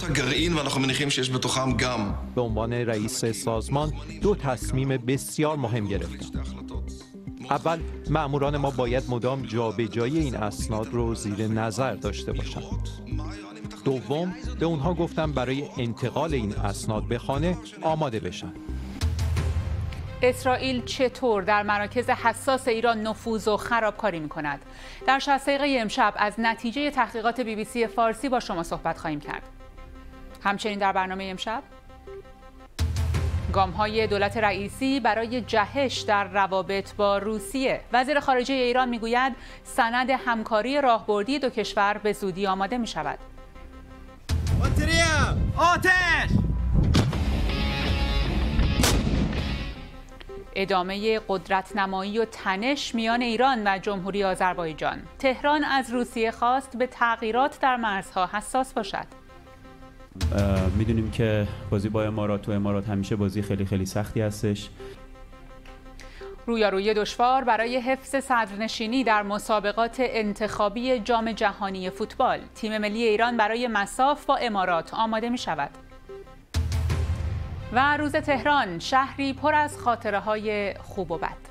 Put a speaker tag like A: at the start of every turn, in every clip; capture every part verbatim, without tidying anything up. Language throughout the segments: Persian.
A: به عنوان رئیس سازمان دو تصمیم بسیار مهم گرفتم. اول، مأموران ما باید مدام جابجایی این اسناد رو زیر نظر داشته باشند. دوم، به اونها گفتم برای انتقال این اسناد به خانه آماده بشن.
B: اسرائیل چطور در مراکز حساس ایران نفوذ و خرابکاری می‌کند؟ در شصت دقیقه امشب از نتیجه تحقیقات بی بی سی فارسی با شما صحبت خواهیم کرد. همچنین در برنامه امشب گام‌های دولت رئیسی برای جهش در روابط با روسیه. وزیر خارجه ایران میگوید سند همکاری راهبردی دو کشور به زودی آماده می‌شود.
C: آتش!
B: ادامه قدرت نمایی و تنش میان ایران و جمهوری آذربایجان. تهران از روسیه خواست به تغییرات در مرزها حساس باشد.
D: میدونیم که بازی با امارات و امارات همیشه بازی خیلی خیلی سختی هستش.
B: رویارویی دشوار برای حفظ صدرنشینی در مسابقات انتخابی جام جهانی فوتبال. تیم ملی ایران برای مصاف با امارات آماده می شود. و روز تهران، شهری پر از خاطره های خوب و بد.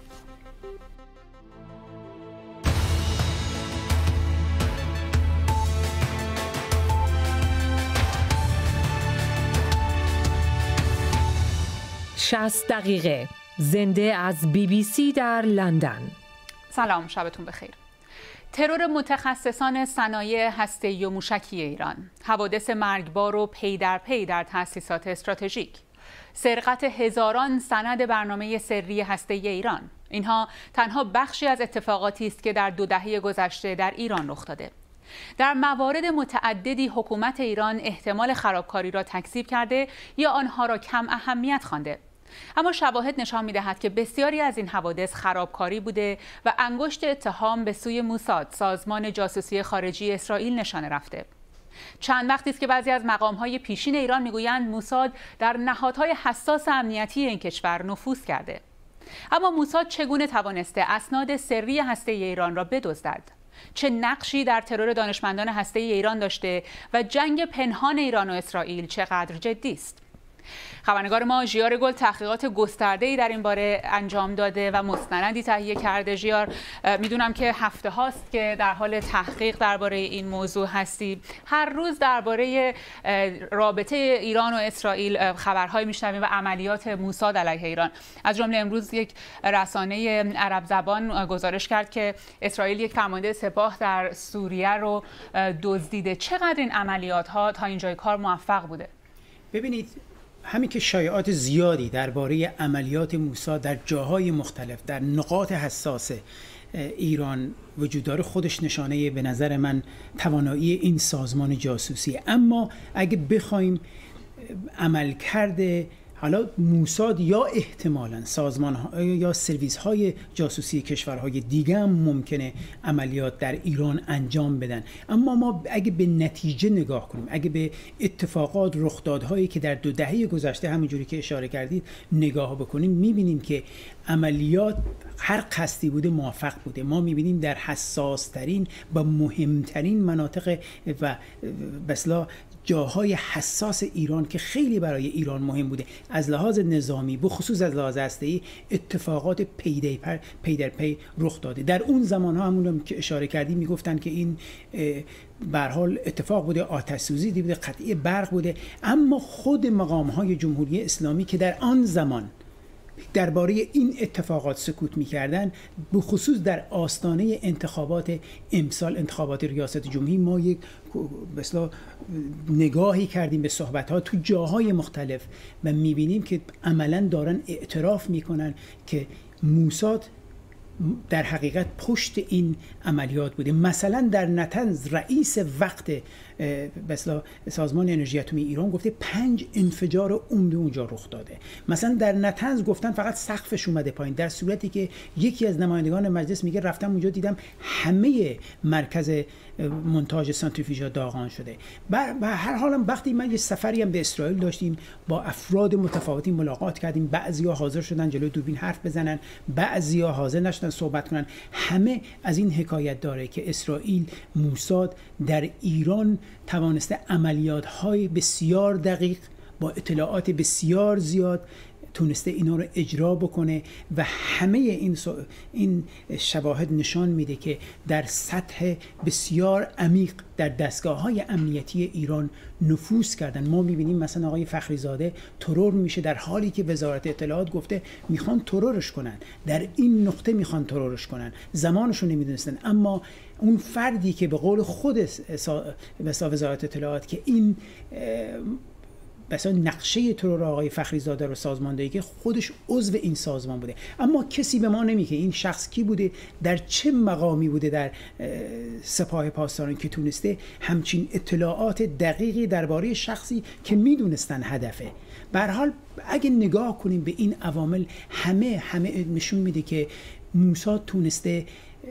E: شصت دقیقه زنده از بی بی سی در لندن.
B: سلام، شبتون بخیر. ترور متخصصان صنایع هسته‌ای و موشکی ایران، حوادث مرگبار و پی در پی در تأسیسات استراتژیک، سرقت هزاران سند برنامه سری هسته‌ای ایران. اینها تنها بخشی از اتفاقاتی است که در دو دهه گذشته در ایران رخ داده. در موارد متعددی حکومت ایران احتمال خرابکاری را تکذیب کرده یا آنها را کم اهمیت خوانده. اما شواهد نشان می‌دهد که بسیاری از این حوادث خرابکاری بوده و انگشت اتهام به سوی موساد، سازمان جاسوسی خارجی اسرائیل، نشانه رفته. چند وقتی است که بعضی از مقام‌های پیشین ایران می‌گویند موساد در نهادهای حساس امنیتی این کشور نفوذ کرده. اما موساد چگونه توانسته اسناد سری هسته‌ای ایران را بدزدد؟ چه نقشی در ترور دانشمندان هسته‌ای ایران داشته و جنگ پنهان ایران و اسرائیل چقدر جدی است؟ خبرنگار ما ژیار گل تحقیقات گسترده‌ای در این باره انجام داده و مستندی تهیه کرده. ژیار، میدونم که هفته هاست که در حال تحقیق درباره این موضوع هستی. هر روز درباره رابطه ایران و اسرائیل خبرهایی میشنویم و عملیات موساد علیه ایران. از جمله امروز یک رسانه عرب زبان گزارش کرد که اسرائیل یک فرمانده سپاه در سوریه رو دزدیده. چقدر این عملیات ها تا اینجای کار موفق بوده؟
F: ببینید، همین که شایعات زیادی درباره عملیات موساد در جاهای مختلف در نقاط حساس ایران وجود داره، خودش نشانه به نظر من توانایی این سازمان جاسوسی. اما اگه بخوایم عملکرد حالا موساد یا احتمالاً سازمان ها یا سرویس های جاسوسی کشورهای دیگه هم ممکنه عملیات در ایران انجام بدن، اما ما اگه به نتیجه نگاه کنیم، اگه به اتفاقات رخدادهایی که در دو دهه گذشته همونجوری که اشاره کردید نگاه بکنیم، میبینیم که عملیات هر قصدی بوده موفق بوده. ما میبینیم در حساس ترین و مهمترین مناطق و بسلا جاهای حساس ایران که خیلی برای ایران مهم بوده از لحاظ نظامی، به خصوص از لحاظ هسته‌ای، اتفاقات پی در پی در پی رخ داده. در اون زمان ها همون که اشاره کردیم میگفتن که این به هر حال اتفاق بوده، آتش سوزی بوده، قطعی برق بوده. اما خود مقام های جمهوری اسلامی که در آن زمان درباره این اتفاقات سکوت می‌کردن، به خصوص در آستانه انتخابات امسال، انتخابات ریاست جمهوری، ما یک مثلا نگاهی کردیم به صحبت‌ها تو جاهای مختلف و می‌بینیم که عملاً دارن اعتراف می‌کنن که موساد در حقیقت پشت این عملیات بوده. مثلا در نطنز رئیس وقت مثلا سازمان انرژی اتمی ایران گفته پنج انفجار عمده اونجا رخ داده. مثلا در نطنز گفتن فقط سقفش اومده پایین، در صورتی که یکی از نمایندگان مجلس میگه رفتم اونجا دیدم همه مرکز مونتاژ سانتریفیوژها داغان شده. به هر حال وقتی من یه سفری هم به اسرائیل داشتیم، با افراد متفاوتی ملاقات کردیم، بعضیا حاضر شدن جلوی دوربین حرف بزنن، بعضیا حاضر نشدن صحبت کنن. همه از این حکایت داره که اسرائیل، موساد در ایران توانسته عملیات‌های بسیار دقیق با اطلاعات بسیار زیاد تونسته اینا رو اجرا بکنه و همه این این شواهد نشان میده که در سطح بسیار عمیق در دستگاه‌های امنیتی ایران نفوذ کردن. ما می‌بینیم مثلا آقای فخریزاده ترور میشه در حالی که وزارت اطلاعات گفته میخوان ترورش کنن، در این نقطه میخوان ترورش کنن، زمانشو نمیدونستن. اما اون فردی که به قول خود وزارت اطلاعات که این مثلا نقشه ترور آقای فخریزاده رو سازماندهی که خودش عضو این سازمان بوده، اما کسی به ما نمیگه این شخص کی بوده، در چه مقامی بوده در سپاه پاسداران که تونسته همچین اطلاعات دقیقی درباره شخصی که میدونستن هدفه. به هر حال اگه نگاه کنیم به این عوامل، همه همه نشون میده که موساد تونسته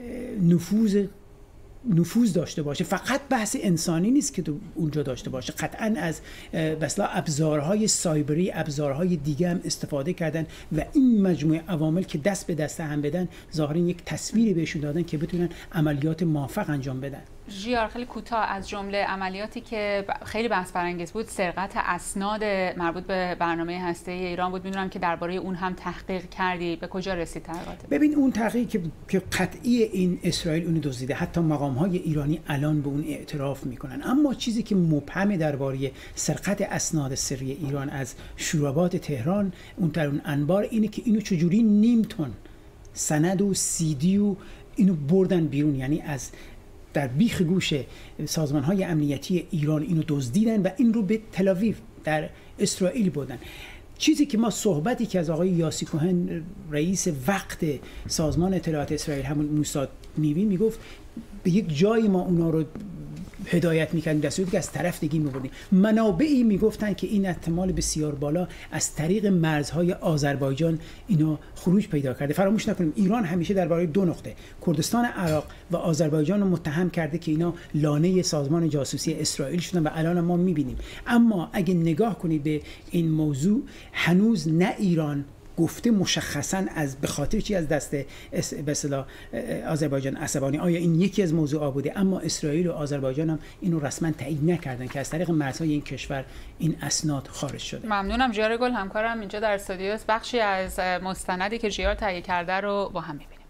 F: نفوذ نفوذ داشته باشه. فقط بحث انسانی نیست که تو اونجا داشته باشه، قطعا از مثلا ابزارهای سایبری، ابزارهای دیگه هم استفاده کردن و این مجموعه عوامل که دست به دست هم بدن ظاهراً یک تصویری بهشون دادن که بتونن عملیات موفق انجام بدن.
B: ژیار، خیلی کوتاه از جمله عملیاتی که خیلی بحث برانگیز بود، سرقت اسناد مربوط به برنامه هسته‌ای ایران بود. میدونم که درباره اون هم تحقیق کردی، به کجا رسید تحقیقات؟
F: ببین اون تحقیق که که قطعی این اسرائیل اون دزدیده، حتی مقام‌های ایرانی الان به اون اعتراف میکنن. اما چیزی که مبهم درباره سرقت اسناد سری ایران از شورابات تهران، اون در اون انبار، اینه که اینو چجوری نیم تن سند و سی دی و اینو بردن بیرون، یعنی از در بیخ گوش سازمان‌های امنیتی ایران اینو دزدیدن و این رو به تل‌آویو در اسرائیل بردن. چیزی که ما صحبتی که از آقای یاسی کوهن رئیس وقت سازمان اطلاعات اسرائیل همون موساد می‌بینیم، میگفت به یک جایی ما اونا رو هدایت می‌کردیم، دستور که از طرف دیگه می‌بردیم. منابعی میگفتن که این احتمال بسیار بالا از طریق مرزهای آذربایجان اینا خروج پیدا کرده. فراموش نکنیم ایران همیشه درباره دو نقطه، کردستان عراق و آذربایجان رو متهم کرده که اینا لانه سازمان جاسوسی اسرائیل شدن و الان ما می‌بینیم. اما اگه نگاه کنید به این موضوع، هنوز نه ایران گفته مشخصاً از به خاطر چی از دست به اصطلاح آذربایجان عصبانی، آیا این یکی از موضوعات بوده، اما اسرائیل و آذربایجان هم اینو رسما تایید نکردن که از طریق مرزهای این کشور این اسناد خارج شده.
B: ممنونم. ژیار گل همکارم اینجا در استودیو است. بخشی از مستندی که ژیار تهیه کرده رو با هم می‌بینیم.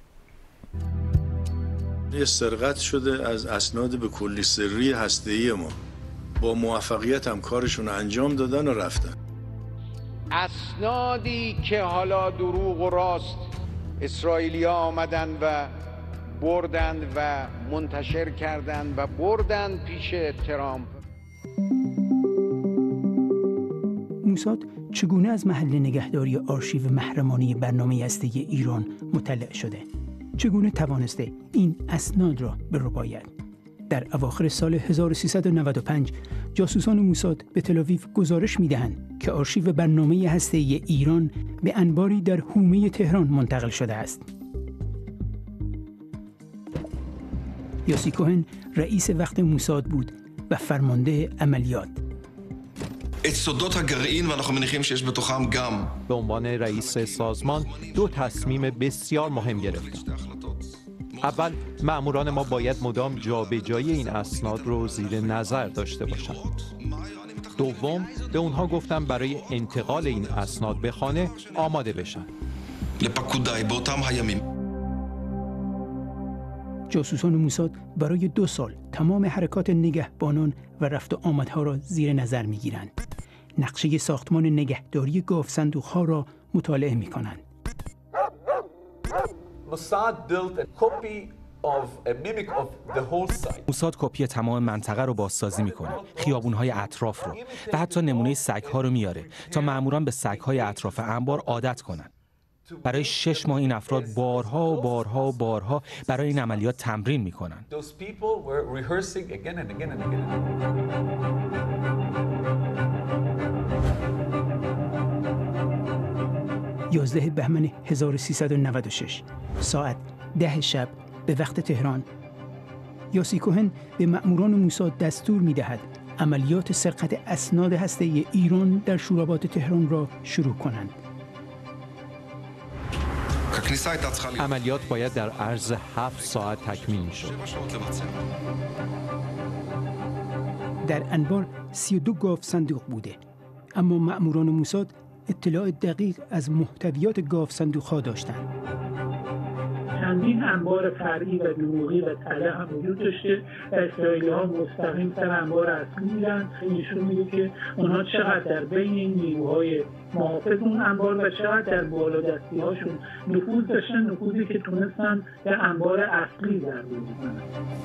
C: یه سرقت شده از اسناد به کلی سری هسته‌ای ما، با موفقیت هم کارشون انجام دادن و رفتن.
G: اسنادی که حالا دروغ و راست اسرائیلیا آمدن و بردن و منتشر کردن و بردن پیش ترامپ.
F: موساد چگونه از محل نگهداری آرشیو محرمانه برنامه هسته‌ای ایران مطلع شده؟ چگونه توانسته این اسناد را برباید؟ در اواخر سال هزار و سیصد و نود و پنج جاسوسان موساد به تل‌آویو گزارش می‌دهند که آرشیو برنامه هسته‌ای ایران به انباری در حومه تهران منتقل شده است. یاسی کوهن رئیس وقت موساد بود و فرمانده عملیات.
A: به عنوان رئیس سازمان دو تصمیم بسیار مهم گرفتم. اول، مأموران ما باید مدام جابجایی این اسناد رو زیر نظر داشته باشند. دوم، به اونها گفتم برای انتقال این اسناد به خانه آماده بشن.
F: جاسوسان موساد برای دو سال تمام حرکات نگهبانان و رفت و آمدها را زیر نظر می‌گیرند. نقشه ساختمان نگهداری گاف صندوق‌ها را مطالعه می‌کنند.
H: موساد کپی تمام منطقه رو بازسازی میکنه، خیابون‌های اطراف رو و حتی نمونه سگ‌ها رو میاره تا مأموران به سگ‌های اطراف انبار عادت کنن. برای شش ماه این افراد بارها و بارها و بارها برای این عملیات تمرین میکنن.
F: یازده بهمن هزار و سیصد و نود و شش ساعت ده شب به وقت تهران، یاسی کوهن به مأموران موساد دستور می‌دهد عملیات سرقت اسناد هسته‌ای ایران در شورابات تهران را شروع کنند.
A: عملیات باید در عرض هفت ساعت تکمیل می‌شد.
F: در انبار سی و دو گاو صندوق بوده، اما مأموران موساد اطلاع دقیق از محتویات گاو صندوق‌ها داشتند.
I: چندین انبار فرعی و دروغی و طلا هم وجود داشته و اسرائیلی‌ها مستقیم سر انبار اصلی میرن. خیلی نشون میده که اونها چقدر در بین این نیروهای محافظ اون انبار و چقدر در بالادستی هاشون نفوذ داشتن، نفوذی که تونستن به انبار اصلی در بزنن.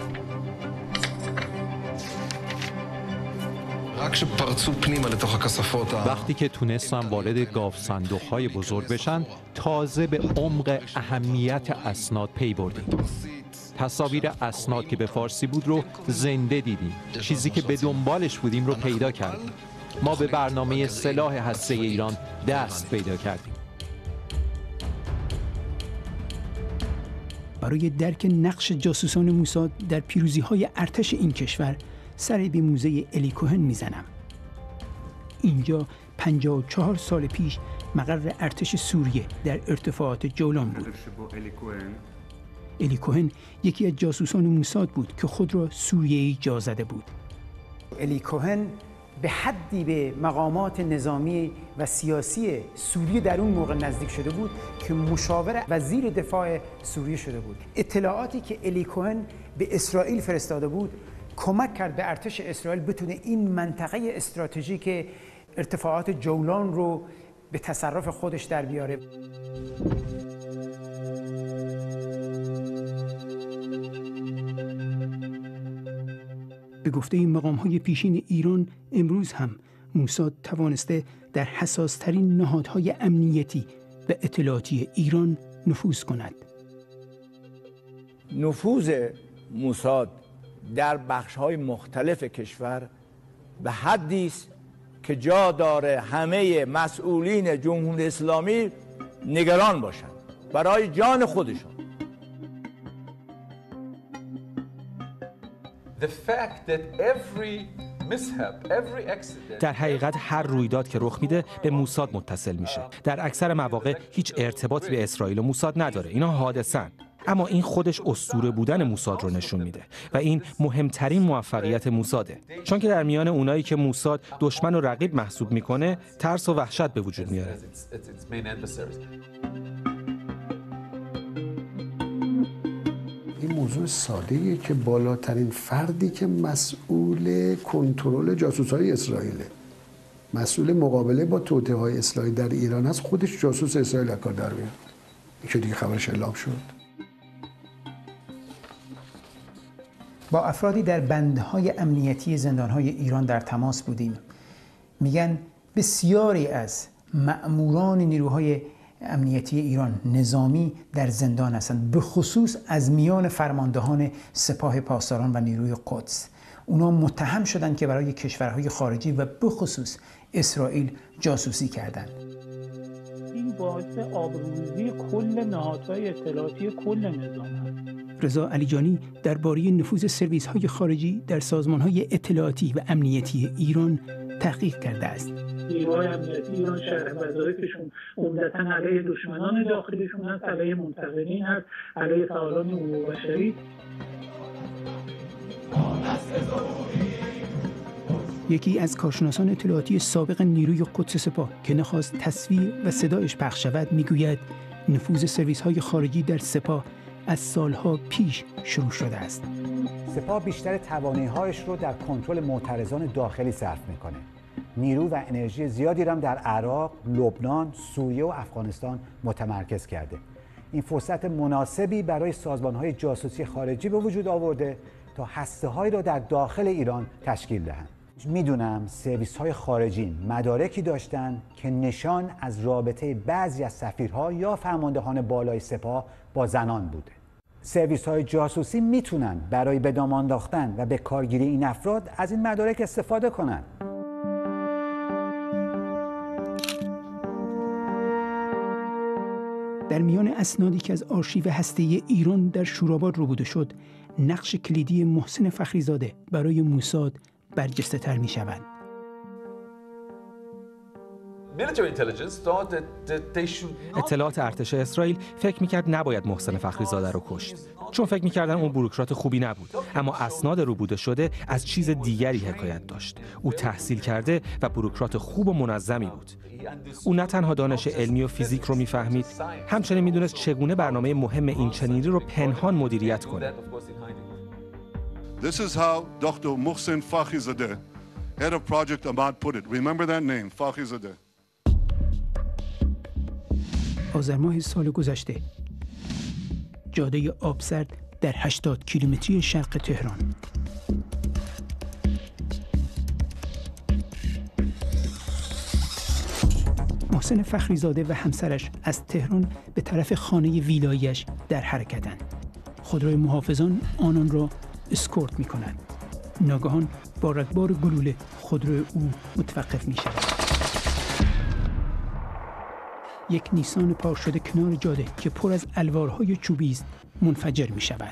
A: وقتی که تونستن وارد گاو صندوق‌های بزرگ بشن، تازه به عمق اهمیت اسناد پی بردیم. تصاویر اسناد که به فارسی بود رو زنده دیدیم. چیزی که به دنبالش بودیم رو پیدا کردیم. ما به برنامه سلاح هسته‌ای ایران دست پیدا کردیم.
F: برای درک نقش جاسوسان موساد در پیروزی‌های ارتش این کشور سر به موزه الی کوهن میزنم. اینجا پنجاه و چهار سال پیش مقر ارتش سوریه در ارتفاعات جولان بود. الی کوهن یکی از جاسوسان موساد بود که خود را سوریه‌ای جا زده بود. الی کوهن به حدی به مقامات نظامی و سیاسی سوریه در اون موقع نزدیک شده بود که مشاور وزیر دفاع سوریه شده بود. اطلاعاتی که الی کوهن به اسرائیل فرستاده بود کمک کرد به ارتش اسرائیل بتونه این منطقه استراتژیک ارتفاعات جولان رو به تصرف خودش در بیاره. به گفته این مقام‌های پیشین ایران، امروز هم موساد توانسته در حساس‌ترین نهادهای امنیتی و اطلاعاتی ایران نفوذ کند.
J: نفوذ موساد در بخش‌های مختلف کشور به حدی است که جا داره همه مسئولین جمهوری اسلامی نگران باشند برای جان خودشان.
H: در حقیقت هر رویداد که رخ میده به موساد متصل میشه. در اکثر مواقع هیچ ارتباطی به اسرائیل و موساد نداره. اینا حادثن. اما این خودش اسطوره بودن موساد رو نشون میده و این مهمترین موفقیت موساده، چون که در میان اونایی که موساد دشمن و رقیب محسوب میکنه ترس و وحشت به وجود میاره.
K: این موضوع ساده‌ایه که بالاترین فردی که مسئول کنترل جاسوس‌های اسرائیل، مسئول مقابله با توطئه‌های اسرائیل در ایران هست، خودش جاسوس اسرائیل کار در میاد. این که دیگه خبرش اعلام شد.
F: با افرادی در بندهای امنیتی زندانهای ایران در تماس بودیم. میگن بسیاری از مأموران نیروهای امنیتی ایران نظامی در زندان هستند، به خصوص از میان فرماندهان سپاه پاسداران و نیروی قدس. اونا متهم شدند که برای کشورهای خارجی و به خصوص اسرائیل جاسوسی کردند.
I: این باعث آبروریزی کل نهادهای اطلاعاتی کل نظام است.
F: رضا علیجانی درباره نفوذ سرویس‌های خارجی در سازمان‌های اطلاعاتی و امنیتی ایران تحقیق کرده است.
I: نیروهای امنیتی ایران شرح وظایفشون عمدتاً علیه دشمنان داخلیشون هست، علیه منتقدین هست، علیه فعالان حقوق بشری.
F: یکی از کارشناسان اطلاعاتی سابق نیروی قدس سپاه که نخواست تصویر و صدایش پخش شود میگوید نفوذ سرویس‌های خارجی در سپاه از سالها پیش شروع شده است.
L: سپاه بیشتر توانایی‌هایش رو در کنترل معترضان داخلی صرف می‌کنه. نیرو و انرژی زیادی را در عراق، لبنان، سوریه و افغانستان متمرکز کرده. این فرصت مناسبی برای سازمان‌های جاسوسی خارجی به وجود آورده تا هسته‌هایی را در داخل ایران تشکیل دهند. میدونم سرویس‌های خارجی مدارکی داشتن که نشان از رابطه بعضی از سفیرها یا فرماندهان بالای سپاه با زنان بوده. سرویس‌های جاسوسی میتونن برای به دام انداختن و به کارگیری این افراد از این مدارک استفاده کنن.
F: در میان اسنادی که از آرشیو هسته‌ای ایران در شوراباد ربوده شد، نقش کلیدی محسن فخریزاده برای موساد برجسته تر می شود.
H: اطلاعات ارتش اسرائیل فکر میکرد نباید محسن فخریزاده رو کشت، چون فکر میکردن اون بوروکرات خوبی نبود، اما اسناد روبوده شده از چیز دیگری حکایت داشت. او تحصیل کرده و بوروکرات خوب و منظمی بود. او نه تنها دانش علمی و فیزیک رو میفهمید، همچنین میدونست چگونه برنامه مهم این چنینی رو پنهان مدیریت کنه.
M: This is how Doctor Mohsen Fakhrizadeh, head of Project Ahmad, put it. Remember that name, Fakhrizadeh.
F: آذر ماه سال گذشته جاده آبسرد در هشتاد کیلومتری شرق تهران. محسن فخریزاده و همسرش از تهران به طرف خانه ویلایش در حرکتند. خودروی محافظان آنان را اسکورت می کنند. ناگهان با رگبار گلوله خودروی او متوقف می شود. یک نیسان پارک شده کنار جاده که پر از الوارهای چوبی است منفجر می شود.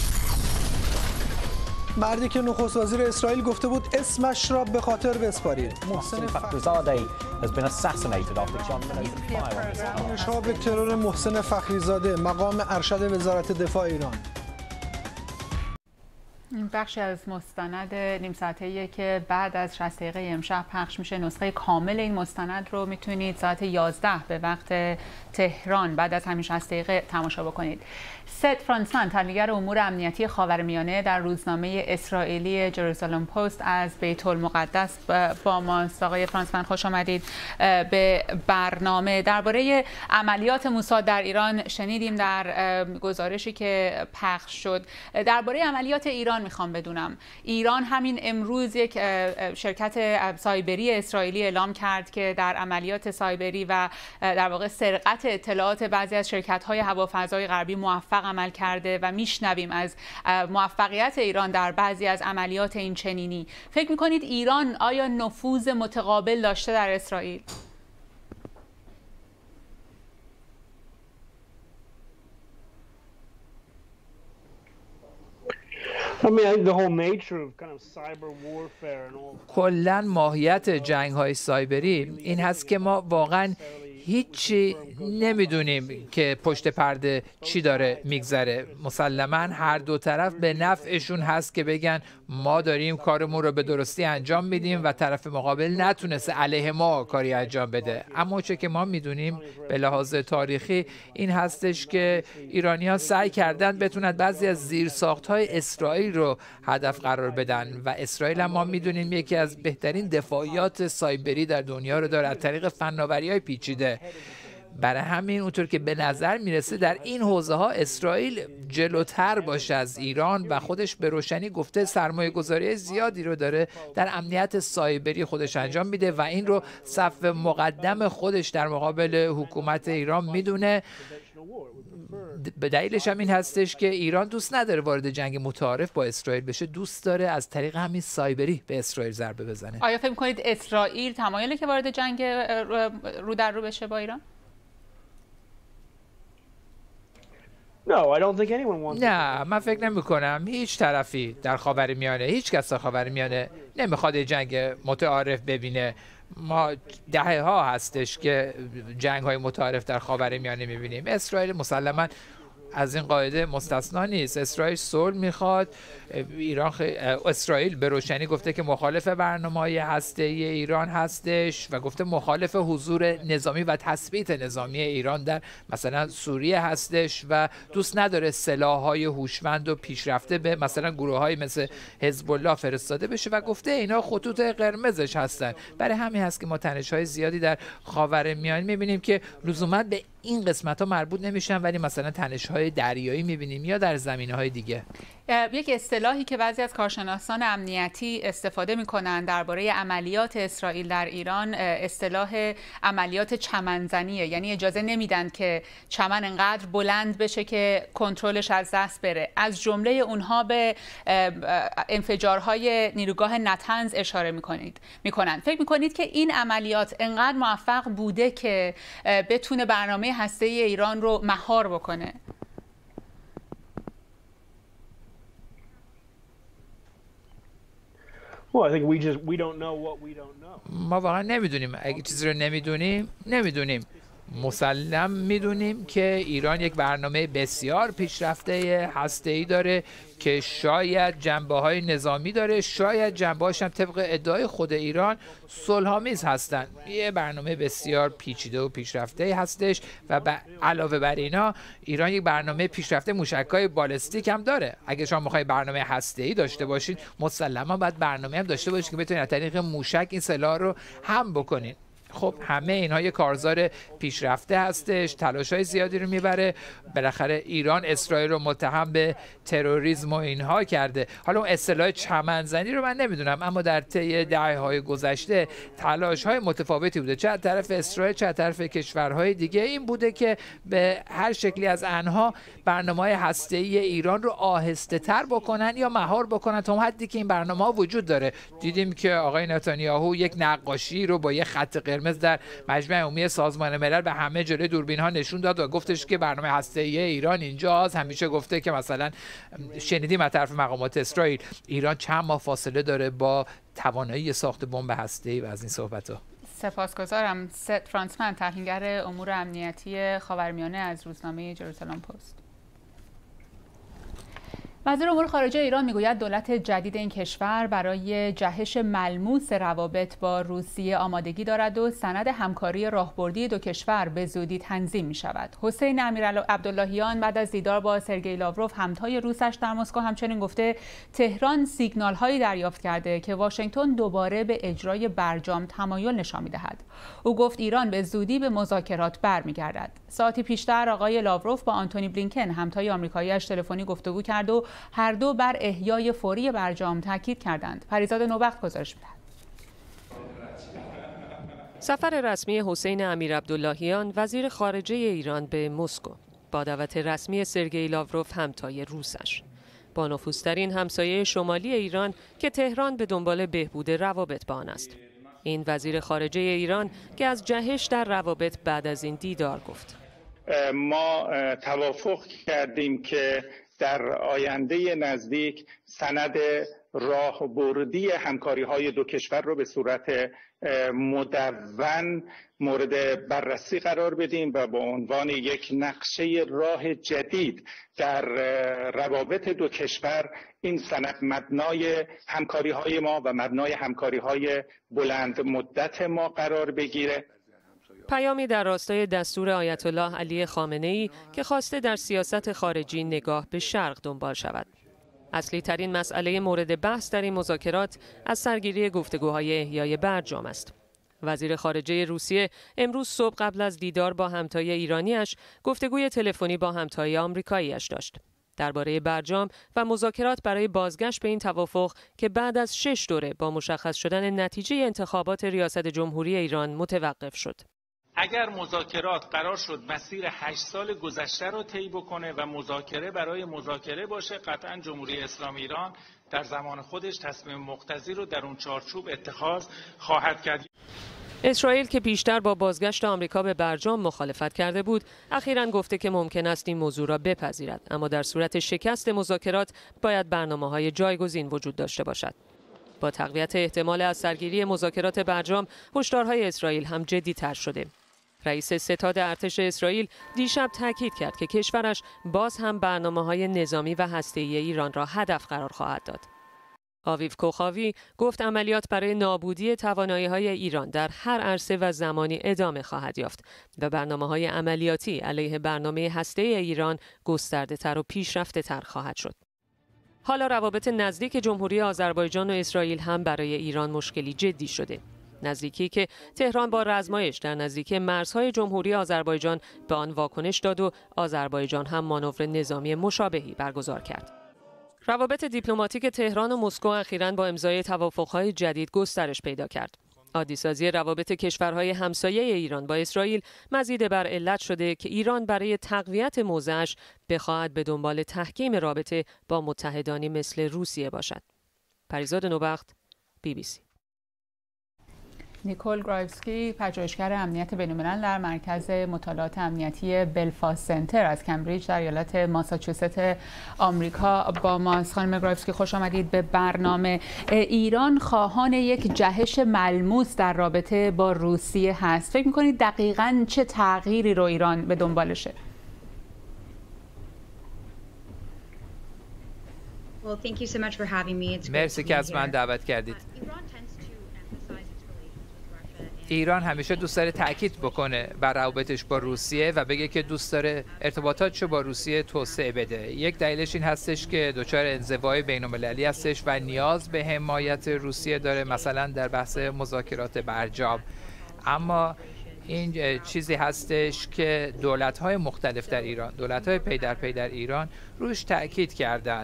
N: مردی که نخست وزیر اسرائیل گفته بود اسمش را به خاطر بسپارید. محسن فخریزاده has been assassinated after John Miller. شاب ترور محسن فخریزاده مقام ارشد وزارت دفاع ایران.
B: این بخش از مستند نیم ساعته‌ایه که بعد از شصت دقیقه امشب پخش میشه. نسخه کامل این مستند رو میتونید ساعت یازده به وقت تهران بعد از همین شصت دقیقه تماشا بکنید. سد فرانسمن، تحلیلگر امور امنیتی خاورمیانه، در روزنامه اسرائیلی جروزالم پست از بیت المقدس با ماست. آقای فرانسمن خوش آمدید به برنامه. درباره عملیات موساد در ایران شنیدیم در گزارشی که پخش شد. درباره عملیات ایران میخوام بدونم. ایران همین امروز یک شرکت سایبری اسرائیلی اعلام کرد که در عملیات سایبری و در واقع سرقت اطلاعات بعضی از شرکت‌های هوافضای غربی موفق عمل کرده و میشنویم از موفقیت ایران در بعضی از عملیات این چنینی. فکر میکنید ایران آیا نفوذ متقابل داشته در اسرائیل؟
O: کلاً ماهیت جنگ‌های سایبری این هست که ما واقعاً هیچی نمیدونیم که پشت پرده چی داره میگذره. مسلماً هر دو طرف به نفعشون هست که بگن ما داریم کارمون رو به درستی انجام میدیم و طرف مقابل نتونسته علیه ما کاری انجام بده. اما چه که ما میدونیم به لحاظ تاریخی این هستش که ایرانی‌ها سعی کردن بتونن بعضی از زیرساخت‌های اسرائیل رو هدف قرار بدن و اسرائیل هم ما میدونیم یکی از بهترین دفاعیات سایبری در دنیا رو داره از طریق فناوری‌های پیچیده. برای همین اونطور که به نظر میرسه در این حوزه ها اسرائیل جلوتر باشه از ایران و خودش به روشنی گفته سرمایه گذاری زیادی رو داره در امنیت سایبری خودش انجام میده و این رو صف مقدم خودش در مقابل حکومت ایران میدونه. به دلیلش هم این هستش که ایران دوست نداره وارد جنگ متعارف با اسرائیل بشه، دوست داره از طریق همین سایبری به اسرائیل ضربه بزنه.
B: آیا فکر می‌کنید اسرائیل تمایلی که وارد جنگ رو در رو بشه با ایران؟
O: نه، من فکر نمی کنم هیچ طرفی در خاورمیانه، هیچ کس در خاورمیانه نمیخواد جنگ متعارف ببینه. ما دهه ها هستش که جنگ های متعارف در خاورمیانه میبینیم. اسرائیل مسلماً از این قاعده مستثنا نیست. اسرائیل صلح میخواد. ایران خ... اسرائیل به روشنی گفته که مخالف برنامه‌های هسته‌ای ایران هستش و گفته مخالف حضور نظامی و تثبیت نظامی ایران در مثلا سوریه هستش و دوست نداره سلاح‌های هوشمند و پیشرفته به مثلا گروه‌های مثل حزب الله فرستاده بشه و گفته اینا خطوط قرمزش هستن. برای همین هست که ما تنش‌های زیادی در خاورمیانه می‌بینیم که لزوما به این قسمت‌ها مربوط نمیشن، ولی مثلا تنش‌های دریایی می‌بینیم یا در زمینه‌های دیگه.
B: یک اصطلاحی که بعضی از کارشناسان امنیتی استفاده می‌کنند درباره عملیات اسرائیل در ایران اصطلاح عملیات چمنزنیه، یعنی اجازه نمیدن که چمن انقدر بلند بشه که کنترلش از دست بره. از جمله اونها به انفجارهای نیروگاه نتنز اشاره می‌کنید می‌کنند. فکر می‌کنید که این عملیات انقدر موفق بوده که بتونه برنامه هسته‌ای ایران رو مهار بکنه؟
O: ما واقعا نمیدونیم. اگه چیزی رو نمیدونیم نمیدونیم. مسلم میدونیم که ایران یک برنامه بسیار پیشرفته هسته‌ای داره که شاید جنبه‌های نظامی داره، شاید جنبه‌هاش هم طبق ادعای خود ایران صلح‌آمیز هستن. یه برنامه بسیار پیچیده و پیشرفته هستش و به علاوه بر اینا ایران یک برنامه پیشرفته موشک‌های بالستیک هم داره. اگه شما می‌خواید برنامه هسته‌ای داشته باشید، مسلماً باید برنامه هم داشته باشید که بتونید از طریق موشک این سلاح رو هم بکنید. خب همه اینها یه کارزار پیشرفته هستش، تلاش‌های زیادی رو میبره. بالاخره ایران اسرائیل رو متهم به تروریسم و اینها کرده. حالا اون اصطلاح چمنزنی رو من نمیدونم، اما در طی دهه‌های گذشته تلاش‌های متفاوتی بوده، چه از طرف اسرائیل چه از طرف کشورهای دیگه، این بوده که به هر شکلی از آنها برنامه‌های هسته‌ای ایران رو آهسته‌تر بکنن یا مهار بکنن تا اون حدی که این برنامه‌ها وجود داره. دیدیم که آقای نتانیاهو یک نقاشی رو با یک خط قرمز در مجمع عمومی سازمان ملل به همه جلوی دوربین ها نشون داد و گفتش که برنامه هسته‌ای ایران اینجاست. همیشه گفته که مثلا شنیدیم از طرف مقامات اسرائیل ایران چند ماه فاصله داره با توانایی ساخت بمب هسته‌ای و از این صحبت‌ها.
B: سپاسگزارم. ست فرانسمن، تحلیلگر امور امنیتی خاورمیانه از روزنامه جروزالم پست. وزیر امور خارجه ایران میگوید دولت جدید این کشور برای جهش ملموس روابط با روسیه آمادگی دارد و سند همکاری راهبردی دو کشور به زودی تنظیم می شود. حسین امیرعبداللهیان بعد از دیدار با سرگئی لاوروف همتای روسش در مسکو همچنین گفته تهران سیگنال هایی دریافت کرده که واشنگتن دوباره به اجرای برجام تمایل نشان می دهد. او گفت ایران به زودی به مذاکرات برمیگردد. ساعتی پیشتر آقای لاوروف با آنتونی بلینکن همتای آمریکایی‌اش تلفنی گفتگو کرد و هر دو بر احیای فوری برجام تاکید کردند. پریزاد نوبخت گزارش می‌دهد.
P: سفر رسمی حسین امیرعبداللهیان وزیر خارجه ایران به مسکو با دعوت رسمی سرگئی لاوروف همتای روسش، با نفوذترین همسایه شمالی ایران که تهران به دنبال بهبود روابط با آن است. این وزیر خارجه ایران که از جهش در روابط بعد از این دیدار گفت:
G: ما توافق کردیم که در آینده نزدیک سند راهبردی همکاری‌های دو کشور رو به صورت مدون مورد بررسی قرار بدیم و به عنوان یک نقشه راه جدید در روابط دو کشور این سند مبنای همکاری‌های ما و مبنای همکاری‌های بلند مدت ما قرار بگیره.
P: پیامی در راستای دستور آیت الله علی خامنه‌ای که خواسته در سیاست خارجی نگاه به شرق دنبال شود. اصلی ترین مسئله مورد بحث در این مذاکرات از سرگیری گفتگوهای احیای برجام است. وزیر خارجه روسیه امروز صبح قبل از دیدار با همتای ایرانیش گفتگوی تلفنی با همتای آمریکاییش داشت درباره برجام و مذاکرات برای بازگشت به این توافق که بعد از شش دوره با مشخص شدن نتیجه انتخابات ریاست جمهوری ایران متوقف شد.
Q: اگر مذاکرات قرار شد مسیر هشت سال گذشته رو طی بکنه و مذاکره برای مذاکره باشه، قطعا جمهوری اسلامی ایران در زمان خودش تصمیم مقتضی رو در اون چارچوب اتخاذ خواهد کرد.
P: اسرائیل که پیشتر با بازگشت آمریکا به برجام مخالفت کرده بود، اخیراً گفته که ممکن است این موضوع را بپذیرد، اما در صورت شکست مذاکرات باید برنامه‌های جایگزین وجود داشته باشد. با تقویت احتمال از سرگیری مذاکرات برجام، هشدارهای اسرائیل هم جدی‌تر شده. رئیس ستاد ارتش اسرائیل دیشب تاکید کرد که کشورش باز هم برنامه‌های نظامی و هسته‌ای ایران را هدف قرار خواهد داد. آویو کوخاوی گفت عملیات برای نابودی توانایی‌های ایران در هر عرصه و زمانی ادامه خواهد یافت و برنامه‌های عملیاتی علیه برنامه هسته‌ای ایران گسترده‌تر و پیشرفته‌تر خواهد شد. حالا روابط نزدیک جمهوری آذربایجان و اسرائیل هم برای ایران مشکلی جدی شده. نزدیکی که تهران با رزمایش در نزدیکی مرزهای جمهوری آذربایجان به آن واکنش داد و آذربایجان هم مانور نظامی مشابهی برگزار کرد. روابط دیپلماتیک تهران و مسکو اخیراً با امضای توافق‌های جدید گسترش پیدا کرد. عادی‌سازی روابط کشورهای همسایه ایران با اسرائیل مزید بر علت شده که ایران برای تقویت موضعش بخواهد به دنبال تحکیم رابطه با متحدانی مثل روسیه باشد. پریزاد نوبخت، بی بی سی.
B: نیکول گرایفسکی، پژوهشگر امنیت بین‌الملل در مرکز مطالعات امنیتی بلفاست سنتر از کمبریج در ایالت ماساچوست آمریکا با ماست. خانم گرایفسکی خوش آمدید به برنامه. ایران خواهان یک جهش ملموس در رابطه با روسیه هست. فکر می‌کنید دقیقاً چه تغییری رو ایران به دنبالشه؟
O: مرسی که از من دعوت کردید. ایران همیشه دوست داره تاکید بکنه بر روابطش با روسیه و بگه که دوست داره ارتباطاتشو با روسیه توسعه بده. یک دلیلش این هستش که دچار انزوای بین‌المللی هستش و نیاز به حمایت روسیه داره، مثلا در بحث مذاکرات برجام. اما این چیزی هستش که دولت‌های مختلف در ایران، دولت‌های پی در پی در ایران روش تاکید کردند.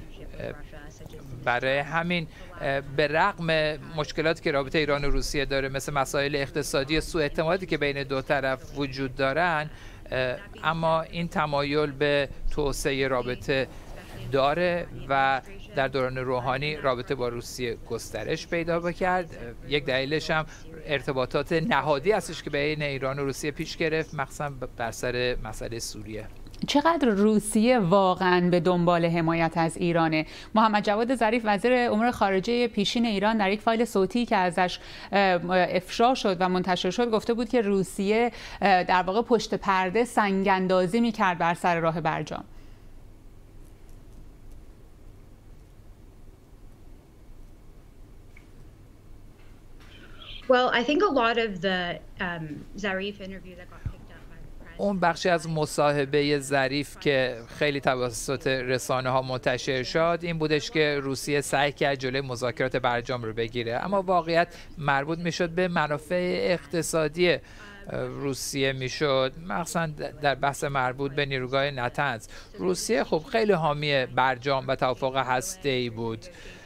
O: برای همین به رغم مشکلاتی که رابطه ایران و روسیه داره، مثل مسائل اقتصادی، سوء اعتمادی که بین دو طرف وجود دارن، اما این تمایل به توسعه رابطه داره و در دوران روحانی رابطه با روسیه گسترش پیدا کرد. یک دلیلش هم ارتباطات نهادی هستش که بین ایران و روسیه پیش گرفت، مخصوصا بر سر مسئله سوریه.
B: چقدر روسیه واقعا به دنبال حمایت از ایرانه؟ محمد جواد ظریف وزیر امور خارجه پیشین ایران در یک فایل صوتی که ازش افشا شد و منتشر شد گفته بود که روسیه در واقع پشت پرده سنگ‌اندازی می‌کرد بر سر راه برجام.
R: Well, I think a lot of the um, Zarif interview that got
O: اون بخشی از مصاحبه ظریف که خیلی توسط رسانه ها منتشر شد این بودش که روسیه سعی کرد جلوی مذاکرات برجام رو بگیره، اما واقعیت مربوط میشد به منافع اقتصادی روسیه میشد، مخصوصا در بحث مربوط به نیروگاه نتنز. روسیه خب خیلی حامی برجام و توافق هسته‌ای بود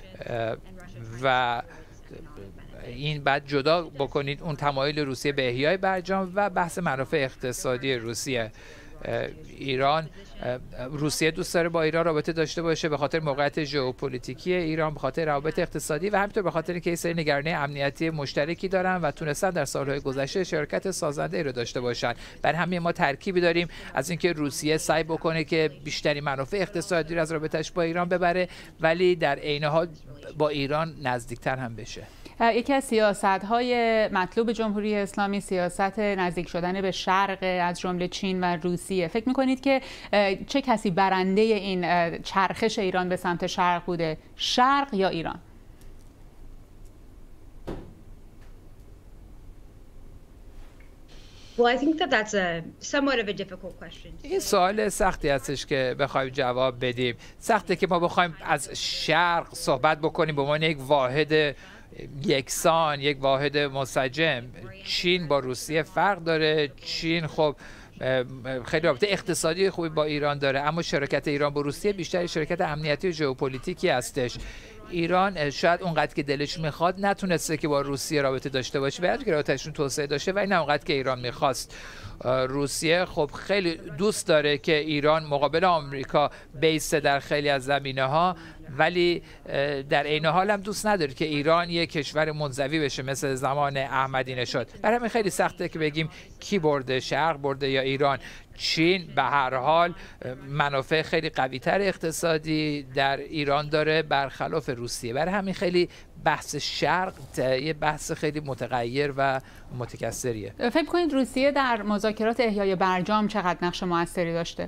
O: و این بعد جدا بکنید اون تمایل روسیه به احیای برجام و بحث منافع اقتصادی روسیه. ایران روسیه دوست داره با ایران رابطه داشته باشه به خاطر موقعیت ژئوپلیتیکی ایران، به خاطر روابط اقتصادی و همینطور به خاطر اینکه سری نگرانی امنیتی مشترکی دارن و تونستن در سالهای گذشته شرکت سازنده ای رو داشته باشن. بر همین ما ترکیبی داریم از اینکه روسیه سعی بکنه که بیشتری منافع اقتصادی رو از رابطش با ایران ببره ولی در عین حال با ایران نزدیکتر هم بشه.
B: یکی از سیاست‌های مطلوب جمهوری اسلامی سیاست نزدیک شدن به شرق از جمله چین و روسیه. فکر می‌کنید که چه کسی برنده این چرخش ایران به سمت شرق بوده، شرق یا ایران؟
R: Well, I think that that's a somewhat of a difficult question.
O: این سوال سختی هستش که بخوایم جواب بدیم. سخته که ما بخوایم از شرق صحبت بکنیم به عنوان یک واحد یکسان، یک واحد منسجم. چین با روسیه فرق داره. چین خب خیلی رابطه اقتصادی خوبی با ایران داره، اما شراکت ایران با روسیه بیشتر شراکت امنیتی و ژئوپلیتیکی هستش. ایران شاید اونقدر که دلش میخواد نتونسته که با روسیه رابطه داشته باشه، باید که رابطهشون توسعه داشته ولی نه اونقدر که ایران میخواست. روسیه خب خیلی دوست داره که ایران مقابل آمریکا بیسته در خیلی از زمینه ها، ولی در عین حال هم دوست نداره که ایران یک کشور منزوی بشه مثل زمان احمدی نژاد. برای همین خیلی سخته که بگیم کی برده، شرق برده یا ایران. چین به هر حال منافع خیلی قوی‌تر اقتصادی در ایران داره برخلاف روسیه. برای همین خیلی بحث شرق یه بحث خیلی متغیر و متکثریه.
B: فکر کنید روسیه در مذاکرات احیای برجام چقدر نقش موثری داشته؟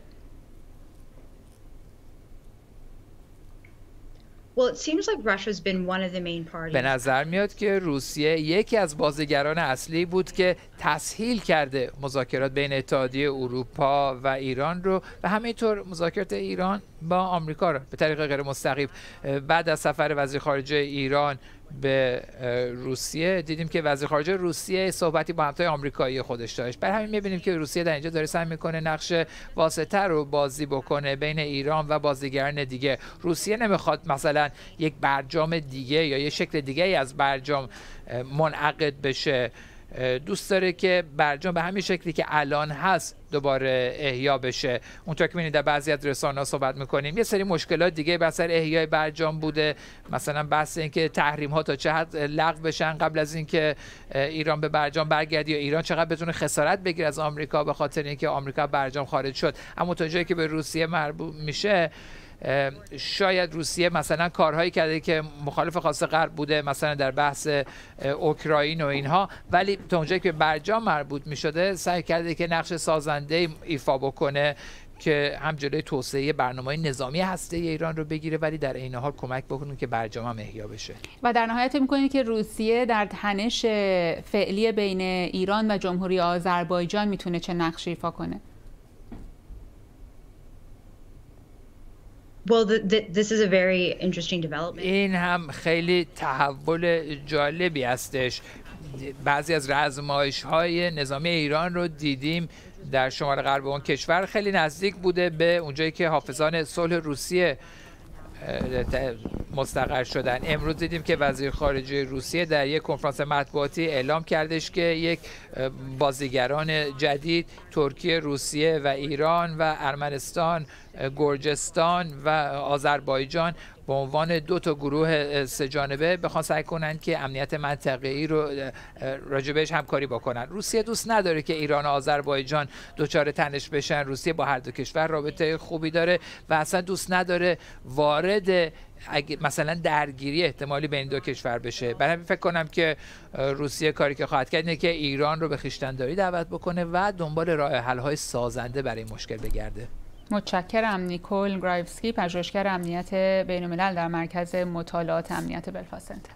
R: Well, it seems like Russia's been one of the main parties.
O: به نظر میاد که روسیه یکی از بازیگران اصلی بود که تسهیل کرده مذاکرات بین اتحادیه اروپا و ایران رو و همینطور مذاکرات ایران با آمریکا رو به طریق غیر مستقیم. بعد از سفر وزیر خارجه ایران به روسیه دیدیم که وزیر خارجه روسیه صحبتی با همتای آمریکایی خودش داشت. برای همین می‌بینیم که روسیه در اینجا داره سعی می‌کنه نقش واسطه رو بازی بکنه بین ایران و بازیگران دیگه. روسیه نمیخواد مثلا یک برجام دیگه یا یک شکل دیگه از برجام منعقد بشه. دوست داره که برجام به همین شکلی که الان هست دوباره احیا بشه. اونطور که می‌بینید در بعضی از رسانه‌ها صحبت می‌کنیم یه سری مشکلات دیگه بر سر احیای برجام بوده، مثلا بحث اینکه تحریم‌ها تا چه حد لغو بشن قبل از اینکه ایران به برجام برگرده یا ایران چقدر بتونه خسارت بگیره از آمریکا به خاطر اینکه آمریکا برجام خارج شد. اما تا جایی که به روسیه مربوط میشه شاید روسیه مثلا کارهایی کرده که مخالف خواست غرب بوده، مثلا در بحث اوکراین و اینها، ولی تا اونجایی که برجام مربوط می شده سعی کرده که نقش سازنده ایفا بکنه که هم جلوی توسعه برنامه‌های نظامی هسته ایران رو بگیره ولی در عین حال کمک بکنه که برجام هم احیا بشه.
B: و در نهایت می‌کنید که روسیه در تنش فعلی بین ایران و جمهوری آذربایجان میتونه چه نقشی ایفا کنه؟
R: Well, the, the, this is a very interesting development.
O: این هم خیلی تحول جالبی هستش. بعضی از رزمایش‌های نظامی ایران رو دیدیم در شمال غرب اون کشور، خیلی نزدیک بوده به اونجایی که حافظان صلح روسیه مستقر شدن. امروز دیدیم که وزیر خارجه روسیه در یک کنفرانس مطبوعاتی اعلام کردش که یک بازیگران جدید ترکیه، روسیه و ایران و ارمنستان، گرجستان و آذربایجان به عنوان دو تا گروه سه جانبه بخوان سعی کنن که امنیت منطقه‌ای رو راجبش همکاری بکنن. روسیه دوست نداره که ایران و آذربایجان دوچار تنش بشن. روسیه با هر دو کشور رابطه خوبی داره و اصلا دوست نداره وارد مثلا درگیری احتمالی بین دو کشور بشه. برای همین فکر کنم که روسیه کاری که خواهد کرد اینه که ایران رو به خویشتن‌داری دعوت بکنه و دنبال راه حل‌های سازنده برای این مشکل بگرده.
B: متشکرم. نیکول گرایفسکی، پژوهشگر امنیت بین‌الملل در مرکز مطالعات امنیت بلفاست سنتر.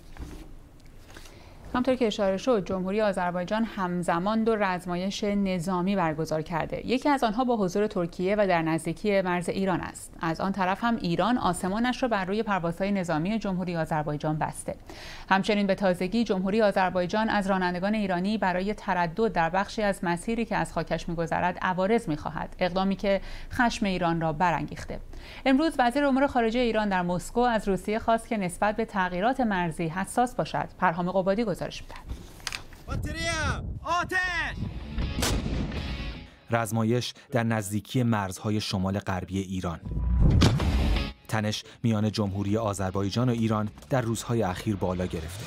B: همونطور که اشاره شد جمهوری آذربایجان همزمان دو رزمایش نظامی برگزار کرده. یکی از آنها با حضور ترکیه و در نزدیکی مرز ایران است. از آن طرف هم ایران آسمانش را بر روی پروازهای نظامی جمهوری آذربایجان بسته. همچنین به تازگی جمهوری آذربایجان از رانندگان ایرانی برای تردد در بخشی از مسیری که از خاکش می‌گذرد عوارض می‌خواهد، اقدامی که خشم ایران را برانگیخته. امروز وزیر امور خارجه ایران در مسکو از روسیه خواست که نسبت به تغییرات مرزی حساس باشد. پرهام قبادی گزارش می‌دهد.
H: رزمایش در نزدیکی مرزهای شمال غربی ایران. تنش میان جمهوری آذربایجان و ایران در روزهای اخیر بالا گرفته.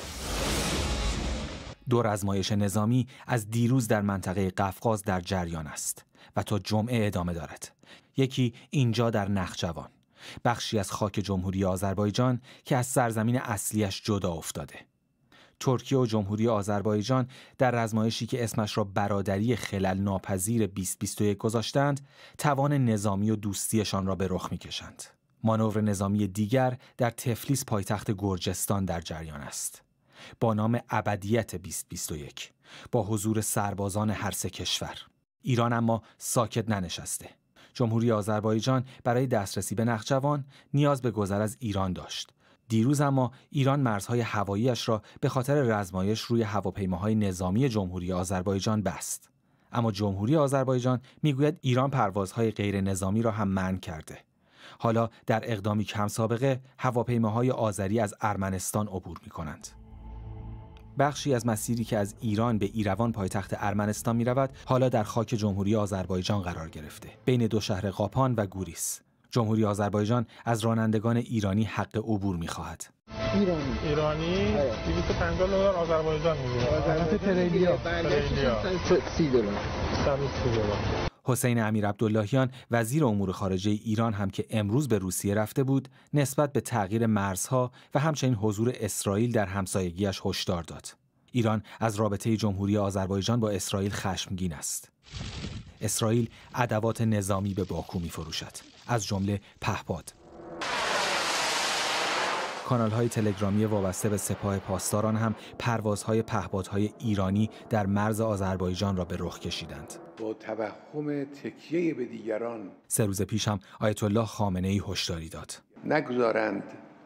H: دو رزمایش نظامی از دیروز در منطقه قفقاز در جریان است و تا جمعه ادامه دارد. یکی اینجا در نخجوان، بخشی از خاک جمهوری آذربایجان که از سرزمین اصلیش جدا افتاده. ترکیه و جمهوری آذربایجان در رزمایشی که اسمش را برادری خلل ناپذیر بیست بیست و یک گذاشتند، توان نظامی و دوستیشان را به رخ می‌کشند. مانور نظامی دیگر در تفلیس پایتخت گرجستان در جریان است، با نام ابدیت بیست بیست و یک، با حضور سربازان هر سه کشور. ایران اما ساکت ننشسته. جمهوری آذربایجان برای دسترسی به نخجوان نیاز به گذر از ایران داشت. دیروز اما ایران مرزهای هواییش را به خاطر رزمایش روی هواپیماهای نظامی جمهوری آذربایجان بست. اما جمهوری آذربایجان میگوید ایران پروازهای غیر نظامی را هم منع کرده. حالا در اقدامی کم سابقه هواپیماهای آذری از ارمنستان عبور می‌کنند. بخشی از مسیری که از ایران به ایروان پایتخت ارمنستان می رود، حالا در خاک جمهوری آذربایجان قرار گرفته، بین دو شهر قاپان و گوریس. جمهوری آذربایجان از رانندگان ایرانی حق عبور می خواهد.
S: ایرانی ایرانی دویست و پنجاه دلار آذربایجان میگیره. آذربایجان تریلیا سی دلار.
H: حسین امیر عبداللهیان وزیر امور خارجه ایران هم که امروز به روسیه رفته بود، نسبت به تغییر مرزها و همچنین حضور اسرائیل در همسایگیش هشدار داد. ایران از رابطه جمهوری آذربایجان با اسرائیل خشمگین است. اسرائیل ادوات نظامی به باکو می‌فروشد، از جمله پهپاد. کانال‌های تلگرامی وابسته به سپاه پاسداران هم پروازهای پهپادهای ایرانی در مرز آذربایجان را به رخ کشیدند.
T: با توهم تکیه به دیگران
H: سه روز پیش هم آیت الله خامنه‌ای هشداری داد.
T: نگذارند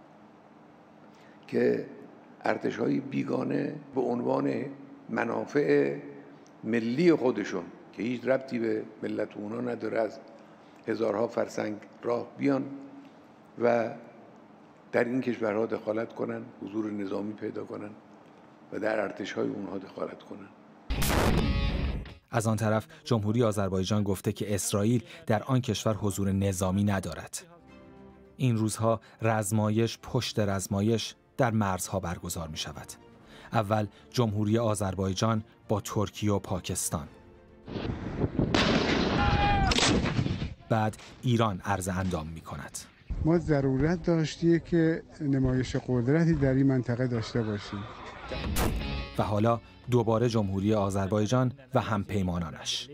T: که ارتش‌های بیگانه به عنوان منافع ملی خودشون که هیچ ربطی به ملت اونا نداره از هزارها فرسنگ راه بیان و در این کشورها دخالت کنن، حضور نظامی پیدا کنن و در ارتش‌های اونها دخالت کنن.
H: از آن طرف جمهوری آذربایجان گفته که اسرائیل در آن کشور حضور نظامی ندارد. این روزها رزمایش پشت رزمایش در مرزها برگزار می شود. اول جمهوری آذربایجان با ترکیه و پاکستان. بعد ایران عرض اندام می کند.
U: ما ضرورت داشتیم که نمایش قدرتی در این منطقه داشته باشیم.
H: و حالا دوباره جمهوری آذربایجان و همپیمانانش.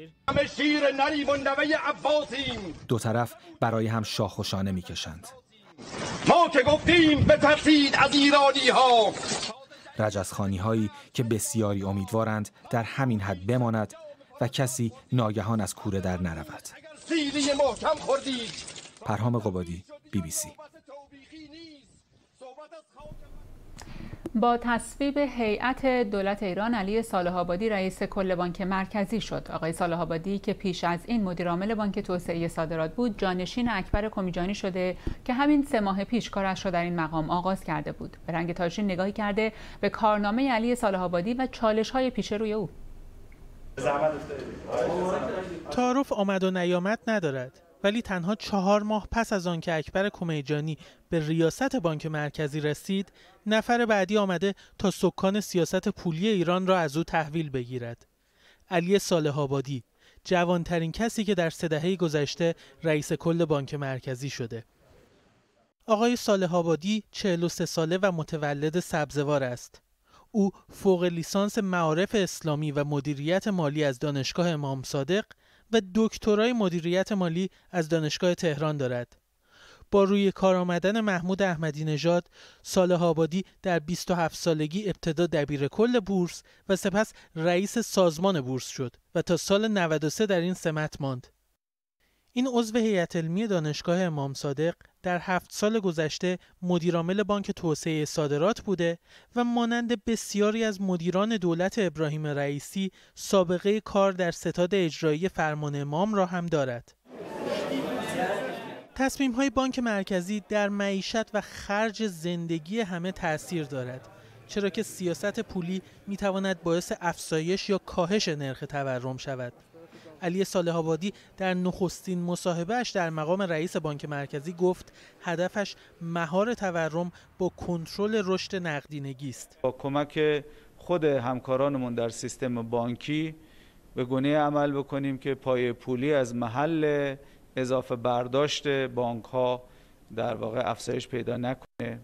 H: دو طرف برای هم شاخ و شانه میکشند.
V: ما که گفتیم بترسید از ایرانی ها.
H: رجزخوانی هایی که بسیاری امیدوارند در همین حد بماند و کسی ناگهان از کوره در نرود.
V: سیلی محکم خوردید.
H: پرهام قبادی، بی بی سی.
B: با تصویب هیئت دولت ایران، علی صالح آبادی رئیس کل بانک مرکزی شد. آقای صالح آبادی که پیش از این مدیر عامل بانک توسعه صادرات بود، جانشین اکبر کمیجانی شده که همین سه ماه پیش کارش را در این مقام آغاز کرده بود. به رنگ تاجری نگاهی کرده به کارنامه علی صالح آبادی و چالش‌های پیش روی او.
S: تعارف آمد و نیامد ندارد، ولی تنها چهار ماه پس از آن که اکبر کمیجانی به ریاست بانک مرکزی رسید، نفر بعدی آمده تا سکان سیاست پولی ایران را از او تحویل بگیرد. علی صالح آبادی، جوانترین کسی که در سه دهه گذشته رئیس کل بانک مرکزی شده. آقای صالح آبادی چهل و سه ساله و متولد سبزوار است. او فوق لیسانس معارف اسلامی و مدیریت مالی از دانشگاه امام صادق و دکترای مدیریت مالی از دانشگاه تهران دارد. با روی کار آمدن محمود احمدی نژاد، صالح آبادی در بیست و هفت سالگی ابتدا دبیر کل بورس و سپس رئیس سازمان بورس شد و تا سال نود و سه در این سمت ماند. این عضو هیئت علمی دانشگاه امام صادق در هفت سال گذشته مدیرعامل بانک توسعه صادرات بوده و مانند بسیاری از مدیران دولت ابراهیم رئیسی سابقه کار در ستاد اجرایی فرمان امام را هم دارد. تصمیم‌های بانک مرکزی در معیشت و خرج زندگی همه تأثیر دارد، چرا که سیاست پولی می‌تواند باعث افزایش یا کاهش نرخ تورم شود. علی صالح آبادی در نخستین مصاحبه‌اش در مقام رئیس بانک مرکزی گفت هدفش مهار تورم با کنترل رشد نقدینگی است.
W: با کمک خود همکارانمون در سیستم بانکی به گونه عمل بکنیم که پایه پولی از محل اضافه برداشت بانک‌ها در واقع افزایش پیدا نکنه.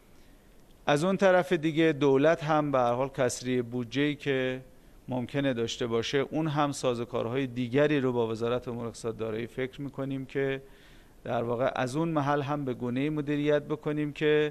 W: از اون طرف دیگه دولت هم به هر حال کسری بودجه‌ای که ممکنه داشته باشه، اون هم سازوکارهای دیگری رو با وزارت امور اقتصاد دارایی فکر میکنیم که در واقع از اون محل هم به گونه‌ای مدیریت بکنیم که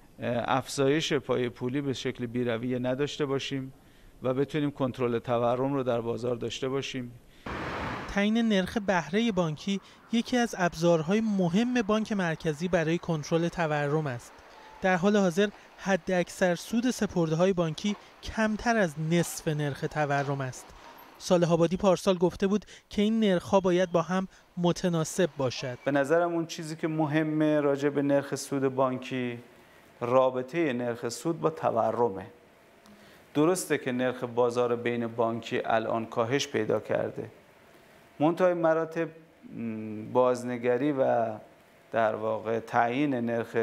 W: افزایش پایه پولی به شکل بی‌رویه نداشته باشیم و بتونیم کنترل تورم رو در بازار داشته باشیم.
S: تعیین نرخ بهره بانکی یکی از ابزارهای مهم بانک مرکزی برای کنترل تورم است. در حال حاضر حد اکثر سود سپرده‌های بانکی کمتر از نصف نرخ تورم است. صالح آبادی پارسال گفته بود که این نرخ‌ها باید با هم متناسب باشد.
W: به نظرم اون چیزی که مهمه راجع به نرخ سود بانکی رابطه نرخ سود با تورمه. درسته که نرخ بازار بین بانکی الان کاهش پیدا کرده، منتهای مراتب بازنگری و در واقع تعیین نرخ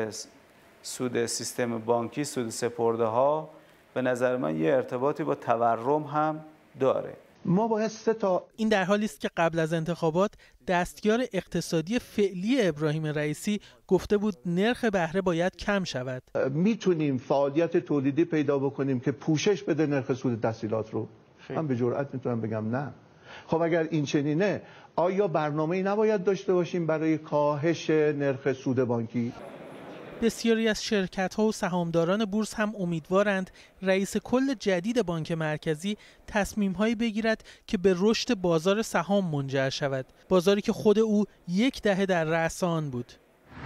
W: سود سیستم بانکی، سود سپرده ها به نظر من یه ارتباطی با تورم هم داره.
S: ما باید سه تا این در حالی است که قبل از انتخابات دستیار اقتصادی فعلی ابراهیم رئیسی گفته بود نرخ بهره باید کم شود.
X: میتونیم فعالیت تولیدی پیدا بکنیم که پوشش بده نرخ سود تحصیلات رو؟ خیلی. من به جرئت میتونم بگم نه. خب اگر این چنینه، آیا برنامه‌ای نباید داشته باشیم برای کاهش نرخ سود بانکی؟
S: بسیاری از شرکت‌ها و سهامداران بورس هم امیدوارند رئیس کل جدید بانک مرکزی تصمیم‌هایی بگیرد که به رشد بازار سهام منجر شود، بازاری که خود او یک دهه در رأس آن بود.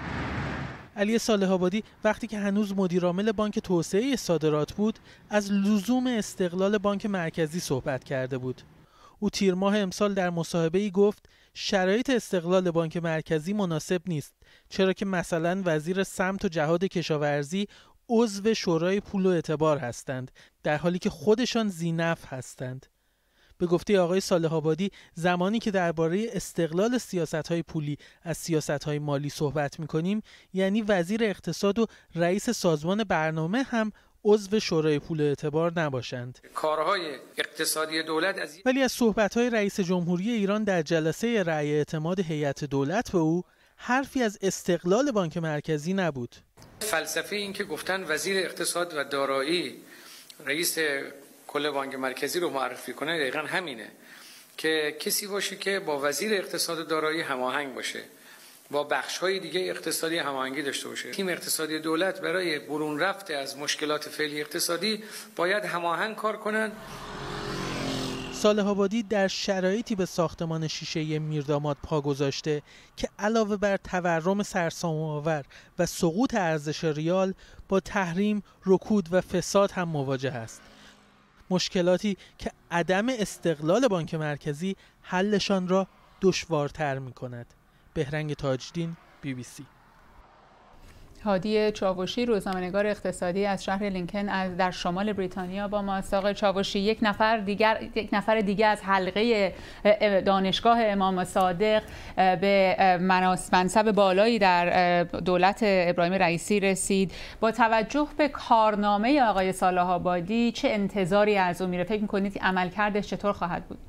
S: علی صالح آبادی وقتی که هنوز مدیرعامل بانک توسعه صادرات بود، از لزوم استقلال بانک مرکزی صحبت کرده بود. او تیر ماه امسال در مصاحبه‌ای گفت شرایط استقلال بانک مرکزی مناسب نیست، چرا که مثلا وزیر سمت و جهاد کشاورزی عضو شورای پول و اعتبار هستند، در حالی که خودشان ذی‌نفع هستند. به گفته آقای صالح آبادی زمانی که درباره استقلال سیاست‌های پولی از سیاست‌های مالی صحبت می‌کنیم یعنی وزیر اقتصاد و رئیس سازمان برنامه هم عضو شورای پول اعتبار نباشند.
A: کارهای اقتصادی دولت از
S: ولی از صحبت‌های رئیس جمهوری ایران در جلسه رأی اعتماد هیئت دولت به او حرفی از استقلال بانک مرکزی نبود.
A: فلسفه این که گفتن وزیر اقتصاد و دارایی رئیس کل بانک مرکزی رو معرفی کنه دقیقاً همینه که کسی باشه که با وزیر اقتصاد و دارایی هماهنگ باشه، با بخش‌های دیگه اقتصادی هماهنگی داشته باشه. تیم اقتصادی دولت برای برون رفت از مشکلات فعلی اقتصادی باید هماهنگ کار کنن.
S: صالح آبادی در شرایطی به ساختمان شیشه‌ای میرداماد پا گذاشته که علاوه بر تورم سرسام‌آور و سقوط ارزش ریال با تحریم، رکود و فساد هم مواجه است. مشکلاتی که عدم استقلال بانک مرکزی حلشان را دشوارتر می‌کند. بهرنگ تاجدین، بی بی سی.
B: هادی چاوشی روزنامه‌نگار اقتصادی از شهر لینکن از در شمال بریتانیا با ما. آقای چاوشی، یک نفر دیگر یک نفر دیگه از حلقه دانشگاه امام صادق به منصب بالایی در دولت ابراهیم رئیسی رسید. با توجه به کارنامه آقای صالح آبادی چه انتظاری از او میره؟ فکر می‌کنید که عملکردش چطور خواهد بود؟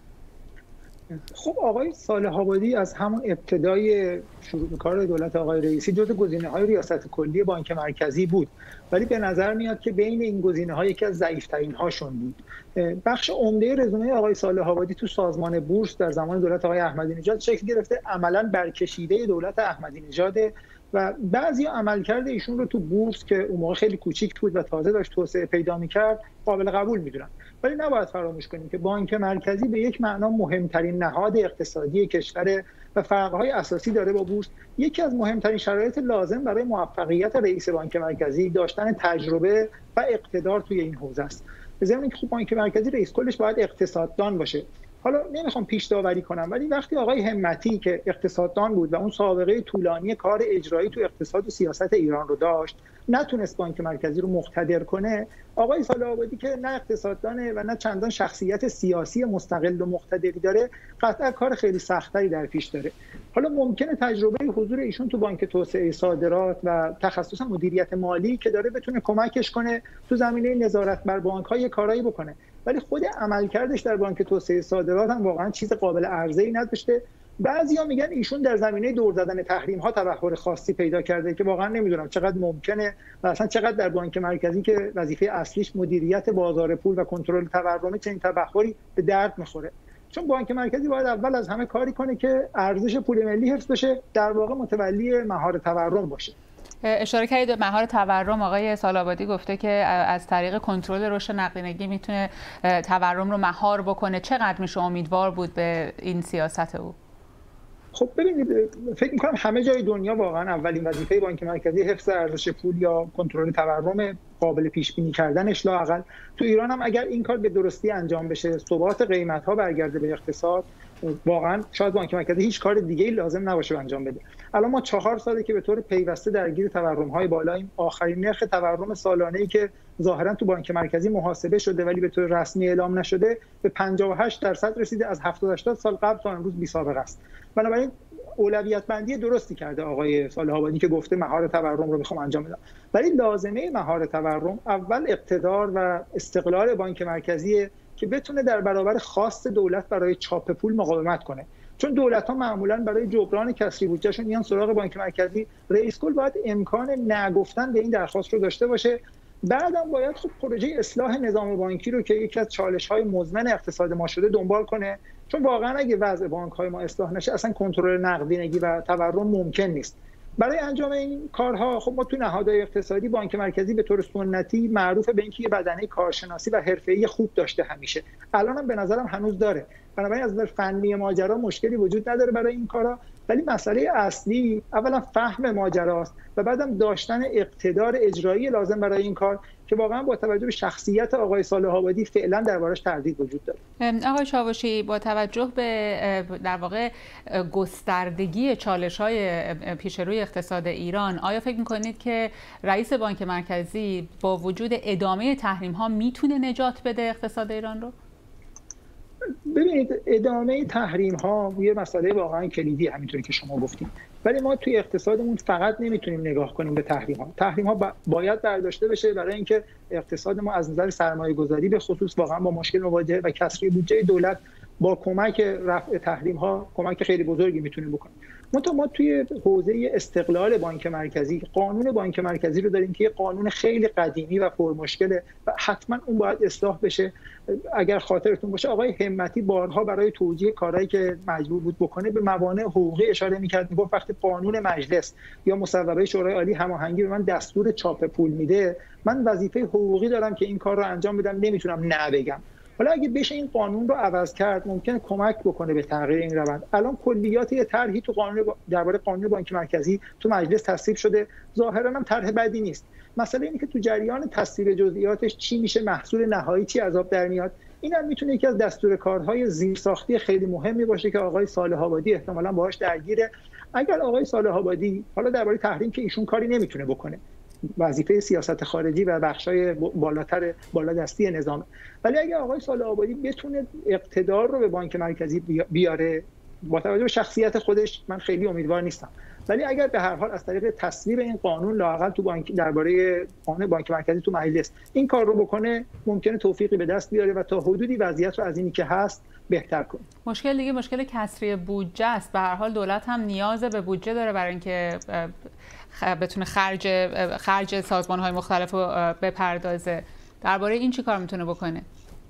I: خب آقای صالح آبادی از همون ابتدای شروع کار دولت آقای رئیسی جزو گزینه‌های ریاست کلی بانک مرکزی بود، ولی به نظر میاد که بین این گزینه‌ها یکی از ضعیف‌ترین هاشون بود. بخش عمده رزومه آقای صالح آبادی تو سازمان بورس در زمان دولت آقای احمدی نژاد شکل گرفته عملاً برکشیده دولت احمدی نژاد و بعضی عملکرد ایشون رو تو بورس که اون موقع خیلی کوچیک بود و تازه داشت توسعه پیدا می‌کرد قابل قبول می‌دونن. ولی نباید فراموش کنیم که بانک مرکزی به یک معنا مهمترین نهاد اقتصادی کشور و فرق‌های اساسی داره با بورس. یکی از مهمترین شرایط لازم برای موفقیت رئیس بانک مرکزی داشتن تجربه و اقتدار توی این حوزه است. به ضمن اینکه خب بانک مرکزی رئیس کلش باید اقتصاددان باشه. حالا نمیخوام پیش داوری کنم، ولی وقتی آقای همتی که اقتصاددان بود و اون سابقه طولانی کار اجرایی تو اقتصاد و سیاست ایران رو داشت نتونست بانک مرکزی رو مقتدر کنه، آقای صالح آبادی که نه اقتصاددانه و نه چندان شخصیت سیاسی مستقل و مقتدری داره قطعا کار خیلی سختری در پیش داره. حالا ممکنه تجربه حضور ایشون تو بانک توسعه صادرات و تخصص مدیریت مالی که داره بتونه کمکش کنه تو زمینه نظارت بر بانک‌ها کارایی بکنه، ولی خود عملکردش در بانک توسعه صادرات هم واقعا چیز قابل عرضه‌ای نداشته. بعضیا میگن ایشون در زمینه دور زدن تحریم ها تبحر خاصی پیدا کرده که واقعا نمیدونم چقدر ممکنه و اصلا چقدر در بانک مرکزی که وظیفه اصلیش مدیریت بازار پول و کنترل تورم چنین تبحری به درد میخوره. چون بانک مرکزی باید اول از همه کاری کنه که ارزش پول ملی حفظ بشه، در واقع متولی مهار تورم باشه.
B: اشاره کردید به مهار تورم. آقای صالح آبادی گفته که از طریق کنترل رشد نقدینگی میتونه تورم رو مهار بکنه. چقدر میشه امیدوار بود به این سیاست او؟
I: خب ببینید، فکر می‌کنم همه جای دنیا واقعا اولین وظیفه بانک مرکزی حفظ ارزش پول یا کنترل تورم قابل پیش بینی کردنش. لااقل تو ایران هم اگر این کار به درستی انجام بشه، ثبات قیمت‌ها برگرده به اقتصاد، واقعا شاید بانک مرکزی هیچ کار دیگه‌ای لازم نباشه انجام بده. الان ما چهار ساله که به طور پیوسته درگیر تورم‌های بالاییم. آخرین نرخ تورم سالانه‌ای که ظاهرا تو بانک مرکزی محاسبه شده ولی به طور رسمی اعلام نشده به پنجاه و هشت درصد رسیده، از هفتاد هشتاد سال قبل تا امروز بی‌سابقه است. بنابراین اولویت بندی درستی کرده آقای صالح آبادی که گفته مهار تورم رو میخوام انجام بدم، ولی لازمه مهار تورم اول اقتدار و استقلال بانک مرکزی که بتونه در برابر خواست دولت برای چاپ پول مقاومت کنه. چون دولت‌ها معمولاً برای جبران کسری بودجهشون میان سراغ بانک مرکزی، رئیس کل باید امکان نگفتن به این درخواست رو داشته باشه. بعدم باید خب پروژه اصلاح نظام بانکی رو که یکی از چالش‌های مزمن اقتصاد ما شده دنبال کنه، چون واقعا اگه وضع بانک‌های ما اصلاح نشه اصلا کنترل نقدینگی و تورم ممکن نیست. برای انجام این کارها خب ما تو نهادهای اقتصادی بانک مرکزی به طور سنتی معروف به اینکه یه بدنه کارشناسی و حرفه‌ای خوب داشته همیشه، الانم به نظرم هنوز داره. بنابراین از نظر فنی ماجرا مشکلی وجود نداره برای این کارا، ولی مسئله اصلی اولا فهم ماجراست و بعدم داشتن اقتدار اجرایی لازم برای این کار که واقعا با توجه به شخصیت آقای صالح آبادی فعلا دربارش تردید وجود داره.
B: آقای چاوشی، با توجه به در واقع گستردگی چالش‌های پیش روی اقتصاد ایران، آیا فکر می‌کنید که رئیس بانک مرکزی با وجود ادامه تحریم‌ها میتونه نجات بده اقتصاد ایران رو؟
I: ببینید ادامه تحریم ها یه مسئله واقعا کلیدی همینطوری که شما گفتیم، ولی ما توی اقتصادمون فقط نمیتونیم نگاه کنیم به تحریم ها. تحریم ها باید برداشته بشه برای اینکه اقتصاد ما از نظر سرمایه گذاری به خصوص واقعا با مشکل مواجهه و کسری بودجه دولت با کمک رفع تحریم ها کمک خیلی بزرگی میتونه بکنه. منتها ما توی حوزه استقلال بانک مرکزی قانون بانک مرکزی رو داریم که یه قانون خیلی قدیمی و پرمشکله و حتما اون باید اصلاح بشه. اگر خاطرتون باشه آقای همتی بارها برای توجیه کارهایی که مجبور بود بکنه به موانع حقوقی اشاره می‌کرد، میگفت وقتی قانون مجلس یا مصوبه شورای عالی هماهنگی به من دستور چاپ پول میده، من وظیفه حقوقی دارم که این کار رو انجام بدم، نمیتونم نه بگم. حالا اگه بشه این قانون رو عوض کرد ممکنه کمک بکنه به تغییر این روند. الان کلیات یه طرحی تو قانون درباره قانون بانک مرکزی تو مجلس تصویب شده، ظاهرا هم طرح بدی نیست. مسئله اینه که تو جریان تصویب جزئیاتش چی میشه، محصول نهایی چی از آب در میاد، اینم میتونه یکی از دستورکارهای زیرساختی خیلی مهمی باشه که آقای صالح آبادی احتمالاً باهاش درگیره. اگر آقای صالح آبادی حالا درباره تحریم که ایشون کاری نمیتونه بکنه، وظیفه سیاست خارجی و بخشای بالاتر بالادستی نظام، ولی اگه آقای صالح آبادی بتونه اقتدار رو به بانک مرکزی بیاره، با توجه به شخصیت خودش من خیلی امیدوار نیستم، ولی اگر به هر حال از طریق تصویب این قانون لااقل تو بانک درباره قانون بانک مرکزی تو مجلس این کار رو بکنه، ممکنه توفیقی به دست بیاره و تا حدودی وضعیت رو از اینی که هست بهتر کنه.
B: مشکل دیگه مشکل کسری بودجه است. به هر حال دولت هم نیاز به بودجه داره برای اینکه بتونه خرج خرج سازمان‌های مختلف رو بپردازه. درباره این چی کار میتونه بکنه؟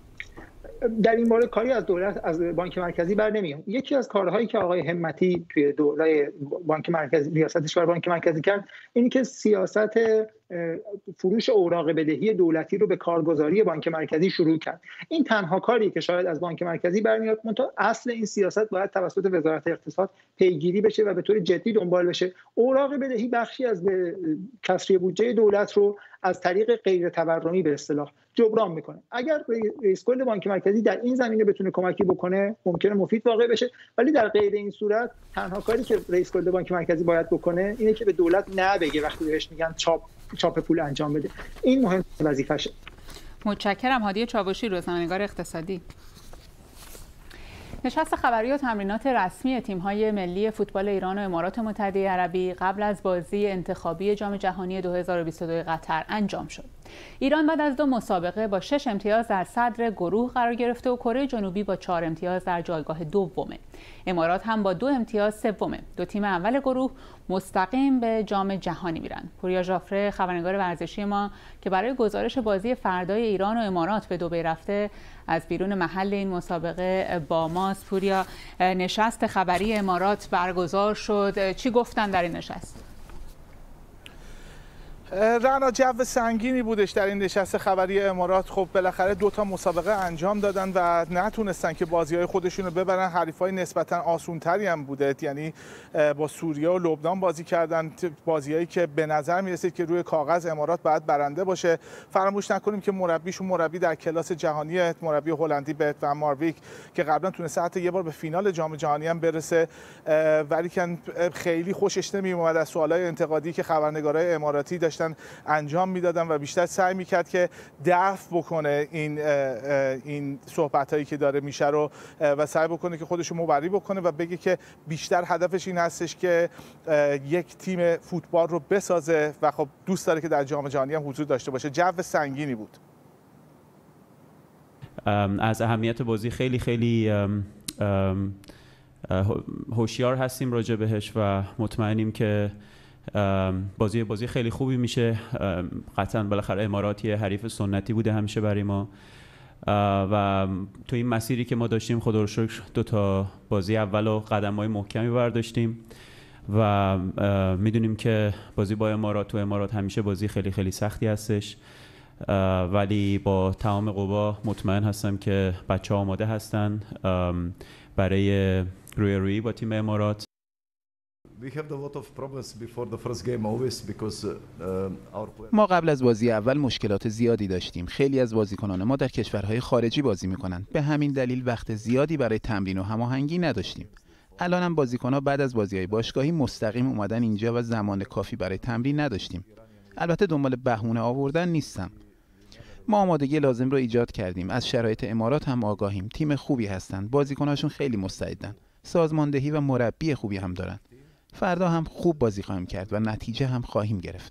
I: در این باره کاری از دولت از بانک مرکزی بر نمیاد. یکی از کارهایی که آقای همتی توی دوره بانک مرکزی ریاستش بر بانک مرکزی کرد اینی که سیاست فروش اوراق بدهی دولتی رو به کارگزاری بانک مرکزی شروع کرد. این تنها کاری که شاید از بانک مرکزی برمیاد، منتها اصل این سیاست باید توسط وزارت اقتصاد پیگیری بشه و به طور جدی دنبال بشه. اوراق بدهی بخشی از کسری بودجه دولت رو از طریق غیر تورمی به اصطلاح جبران میکنه. اگر رئیس کل بانک مرکزی در این زمینه بتونه کمکی بکنه ممکنه مفید واقع بشه، ولی در غیر این صورت تنها کاری که رئیس کل بانک مرکزی باید بکنه اینه که به دولت نه بگه وقتی بهش میگن چاپ چاپ پول انجام بده. این مهم وظیفشه.
B: متشکرم. هادی چاوشی، روزنامه‌نگار اقتصادی. نشست خبری و تمرینات رسمی تیم‌های ملی فوتبال ایران و امارات متحده عربی قبل از بازی انتخابی جام جهانی دو هزار و بیست و دو قطر انجام شد. ایران بعد از دو مسابقه با شش امتیاز در صدر گروه قرار گرفته و کره جنوبی با چهار امتیاز در جایگاه دومه. امارات هم با دو امتیاز سومه. دو تیم اول گروه مستقیم به جام جهانی میرن. پوریا ژافره، خبرنگار ورزشی ما که برای گزارش بازی فردای ایران و امارات به دبی رفته، از بیرون محل این مسابقه با ماست. پوریا، نشست خبری امارات برگزار شد، چی گفتن در این نشست؟
C: رعنا، جو سنگینی بودش در این نشست خبری امارات. خب بالاخره دو تا مسابقه انجام دادن و نتونستن که بازی‌های خودشون رو ببرن. حریفای نسبتاً آسون‌تری هم بوده، یعنی با سوریه و لبنان بازی کردن، بازیایی که به نظر می‌رسید که روی کاغذ امارات باید برنده باشه. فراموش نکنیم که مربیشون مربی در کلاس جهانی، مربی هلندی بت و مارویک که قبلا تونسته حتی یه بار به فینال جام جهانی هم برسه، ولی که خیلی خوشش نمی‌اومد از سوالای انتقادی که خبرنگارای اماراتی داشتن انجام میدادن و بیشتر سعی میکرد که دفع بکنه این این صحبتایی که داره میشه رو و سعی بکنه که خودشو مبرری بکنه و بگه که بیشتر هدفش این هستش که یک تیم فوتبال رو بسازه و خب دوست داره که در جام جهانی هم حضور داشته باشه. جو سنگینی بود.
D: از اهمیت بازی خیلی خیلی هوشیار هستیم راجع بهش و مطمئنیم که بازی بازی خیلی خوبی میشه. قطعا بالاخره اماراتی حریف سنتی بوده همیشه برای ما و تو این مسیری که ما داشتیم خدا رو شکر دو تا بازی اول و قدم‌های محکمی برداشتیم و میدونیم که بازی با امارات و امارات همیشه بازی خیلی خیلی سختی هستش، ولی با تمام قوا مطمئن هستم که بچه‌ها آماده هستن برای روی روی با تیم امارات.
E: ما قبل از بازی اول مشکلات زیادی داشتیم. خیلی از بازیکنان ما در کشورهای خارجی بازی میکنند. به همین دلیل وقت زیادی برای تمرین و هماهنگی نداشتیم. الان هم بازیکن‌ها بعد از بازی‌های باشگاهی مستقیم اومدن اینجا و زمان کافی برای تمرین نداشتیم. البته دنبال بهونه آوردن نیستم. ما آمادگی لازم رو ایجاد کردیم. از شرایط امارات هم آگاهیم. تیم خوبی هستن. بازیکناشون خیلی مستعدن. سازماندهی و مربی خوبی هم دارن. فردا هم خوب بازی خواهیم کرد و نتیجه هم خواهیم گرفت.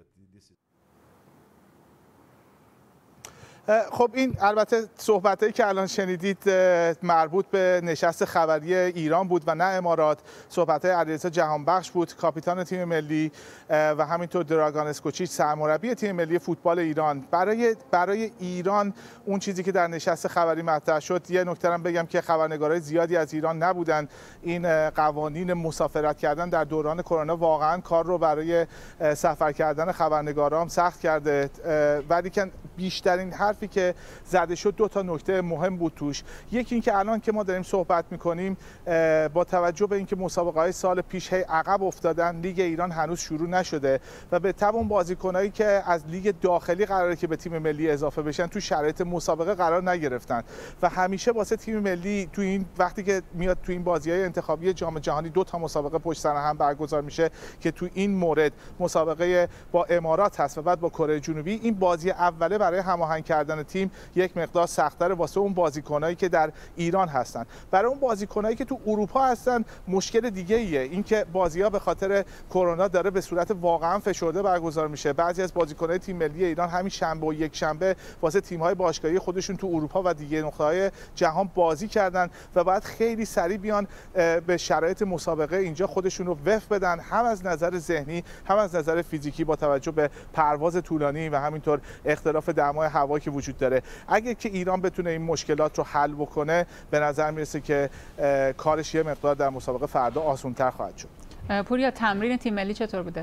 C: خب این البته صحبتایی که الان شنیدید مربوط به نشست خبری ایران بود و نه امارات. صحبت‌های علیرضا جهانبخش بود، کاپیتان تیم ملی، و همینطور دراگان اسکوچیچ، سرمربی تیم ملی فوتبال ایران. برای برای ایران اون چیزی که در نشست خبری مطرح شد، یه نکته هم بگم که خبرنگارای زیادی از ایران نبودن. این قوانین مسافرت کردن در دوران کرونا واقعا کار رو برای سفر کردن خبرنگاران سخت کرده، ولی که بیشترین حرفی که زده شد دو تا نکته مهم بود توش. یکی این که الان که ما داریم صحبت میکنیم با توجه به اینکه مسابقه‌های سال پیش هی عقب افتادن، لیگ ایران هنوز شروع نشده و به تبع اون بازیکنایی که از لیگ داخلی قراره که به تیم ملی اضافه بشن تو شرایط مسابقه قرار نگرفتن و همیشه واسه تیم ملی تو این وقتی که میاد تو این بازی‌های انتخابی جام جهانی دو تا مسابقه پشت سر هم برگزار میشه که تو این مورد مسابقه با امارات هست و بعد با کره جنوبی. این بازی اوله برای هماهنگ کردن تیم یک مقدار سخت‌تر واسه اون بازیکنایی که در ایران هستن. برای اون بازیکنایی که تو اروپا هستن مشکل دیگه ایه، اینکه بازی‌ها به خاطر کرونا داره به صورت واقعا فشرده برگزار میشه. بعضی از بازیکن‌های تیم ملی ایران همین شنبه و یک شنبه واسه تیم‌های باشگاهی خودشون تو اروپا و دیگه نقطه‌های جهان بازی کردن و بعد خیلی سریع بیان به شرایط مسابقه اینجا خودشون رو وفق بدن، هم از نظر ذهنی هم از نظر فیزیکی با توجه به پرواز طولانی و همینطور اختلاف دمای هوا که وجود داره. اگه که ایران بتونه این مشکلات رو حل بکنه به نظر میرسه که کارش یه مقدار در مسابقه فردا آسان‌تر خواهد شد.
B: پوریا، تمرین تیم ملی چطور بوده؟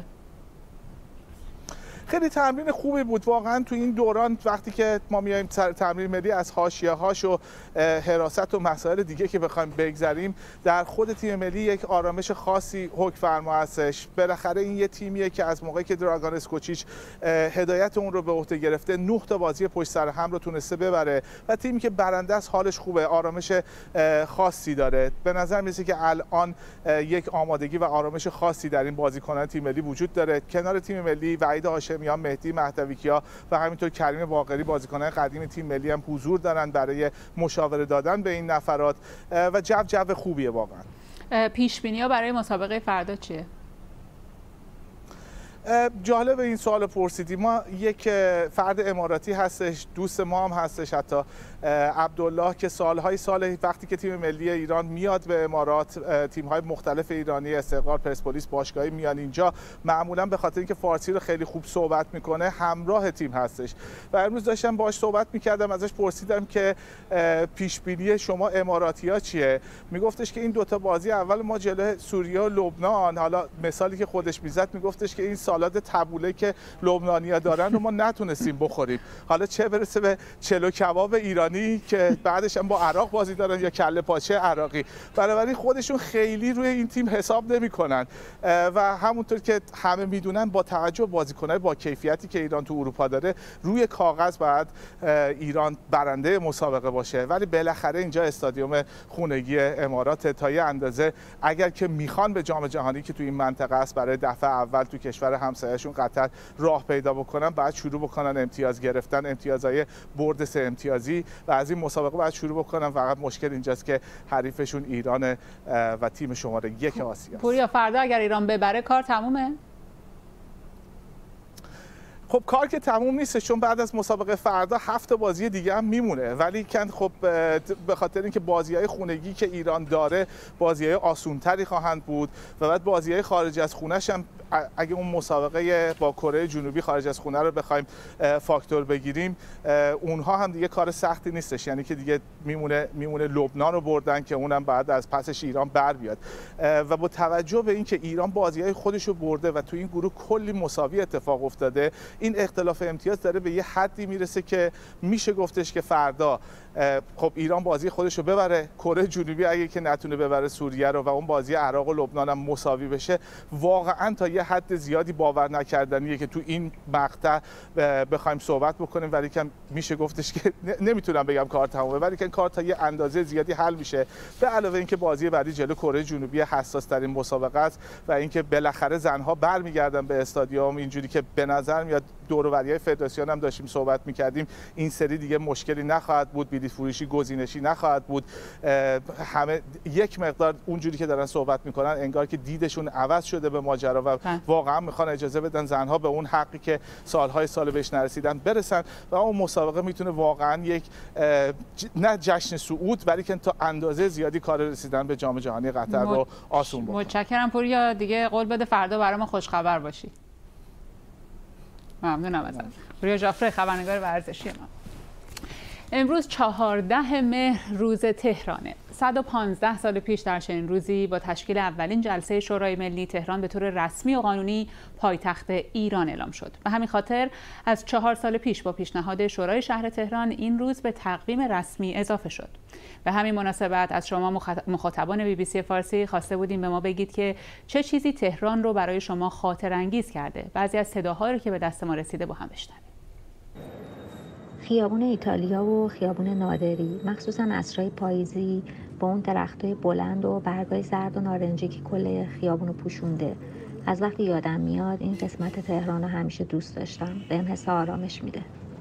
C: خیلی تمرین خوبی بود واقعا. تو این دوران وقتی که ما میایم تمرین ملی از حاشیه‌هاش و حراست و مسائل دیگه که بخوایم بگذریم، در خود تیم ملی یک آرامش خاصی حکم فرما هستش. بالاخره این یه تیمیه که از موقعی که دراگان اسکوچیچ هدایت اون رو به عهده گرفته نه تا بازی پشت سر هم رو تونسته ببره و تیمی که برنده است حالش خوبه، آرامش خاصی داره. به نظر میاد که الان یک آمادگی و آرامش خاصی در این بازیکنان تیم ملی وجود داره. کنار تیم ملی وحید هاشمیان، مهدی مهدوی‌کیا و همینطور کریم باقری بازیکنان قدیم تیم ملی هم حضور دارن برای مشاوره دادن به این نفرات و جو جو خوبیه واقعا.
B: پیش بینی‌ها برای مسابقه فردا چیه؟
C: جالب این سوال پرسیدی. ما یک فرد اماراتی هستش، دوست ما هم هستش حتی، عبدالله، که سالهای سال وقتی که تیم ملی ایران میاد به امارات، تیم‌های مختلف ایرانی، استقلال، پرسپولیس، باشگاهی میان اینجا، معمولا به خاطر اینکه فارسی رو خیلی خوب صحبت میکنه همراه تیم هستش و امروز داشتم باهاش صحبت میکردم، ازش پرسیدم که پیش بینی شما اماراتی‌ها چیه؟ میگفتش که این دوتا بازی اول ما جلوی سوریه و لبنان، حالا مثالی که خودش میزد میگفتش که این سالاد تبوله که لبنانی‌ها دارن رو ما نتونستیم بخوریم، حالا چه برسه به چلو کباب ایرانی که بعدش هم با عراق بازی دارن یا کله پاچه عراقی. بنابراین خودشون خیلی روی این تیم حساب نمی‌کنن و همونطور که همه میدونن با توجه به بازیکن‌های با کیفیتی که ایران تو اروپا داره، روی کاغذ باید ایران برنده مسابقه باشه، ولی بالاخره اینجا استادیوم خونگی امارات تا یه اندازه اگر که میخوان به جام جهانی که تو این منطقه است برای دفعه اول تو کشور همسایه‌شون قطر راه پیدا بکنن، بعد شروع بکنن امتیاز گرفتن، امتیازهای برد سه امتیازی و از این مسابقه بعد شروع بکنن. فقط مشکل اینجاست که حریفشون ایران و تیم شماره یک آسیا.
B: پوریا، فردا اگر ایران ببره کار تمومه؟
C: خب کار که تموم نیست، چون بعد از مسابقه فردا هفت بازی دیگه هم میمونه، ولی کن خب به خاطر اینکه بازی‌های خونگی که ایران داره بازی‌های آسون‌تری خواهند بود و بعد بازی‌های خارج از خونه‌ش هم اگه اون مسابقه با کره جنوبی خارج از خونه رو بخوایم فاکتور بگیریم، اونها هم دیگه کار سختی نیستش، یعنی که دیگه میمونه میمونه لبنان رو بردن که اونم بعد از پسش ایران بر بیاد و با توجه به اینکه ایران بازی‌های خودش رو برده و تو این گروه کلی مساوی اتفاق افتاده، این اختلاف امتیاز داره به یه حدی میرسه که میشه گفتش که فردا خب ایران بازی خودش رو ببره، کره جنوبی اگه که نتونه ببره سوریه رو و اون بازی عراق و لبنان هم مساوی بشه، واقعا تا یه حد زیادی باور نکردنیه که تو این مقطع بخوایم صحبت بکنیم، ولی که میشه گفتش که نمیتونم بگم کار تمومه، ولی که کار تا یه اندازه زیادی حل میشه. به علاوه اینکه بازی بعدی جلو کره جنوبی حساس ترین مسابقه است و اینکه بالاخره زنها برمیگردن به استادیوم، اینجوری که به نظر میاد دور و بریای فدراسیون هم داشتیم صحبت می‌کردیم، این سری دیگه مشکلی نخواهد بود، بلیط فروشی گزینشی نخواهد بود. همه یک مقدار اونجوری که دارن صحبت میکنن انگار که دیدشون عوض شده به ماجرا و واقعا میخوان اجازه بدن زنها به اون حقی که سالهای سال بهش نرسیدن برسن و اون مسابقه میتونه واقعا یک نه جشن صعود بلکه تا اندازه زیادی کار رسیدن به جام جهانی قطر رو آسون بکنه.
B: متشکرم پوریا، دیگه قول بده فردا برای ما خوش خبر باشی. ممنونم ازت. پوریا جعفری، خبرنگار ورزشی ما. امروز چهاردهم مهر روز تهرانه. صد و پانزده سال پیش در چنین روزی با تشکیل اولین جلسه شورای ملی تهران به طور رسمی و قانونی پایتخت ایران اعلام شد. به همین خاطر از چهار سال پیش با پیشنهاد شورای شهر تهران این روز به تقویم رسمی اضافه شد. به همین مناسبت از شما مخاطبان بی بی سی فارسی خواسته بودیم به ما بگید که چه چیزی تهران رو برای شما خاطر انگیز کرده. بعضی از صداها رو که به دست ما رسیده با هم بشنویم.
J: خیابون ایتالیا و خیابون نادری، مخصوصا عصرهای پاییزی با اون درختای بلند و برگای زرد و نارنجی که کل خیابونو پوشونده، از وقتی یادم میاد این قسمت تهران رو همیشه دوست داشتم، بهم حس آرامش میده.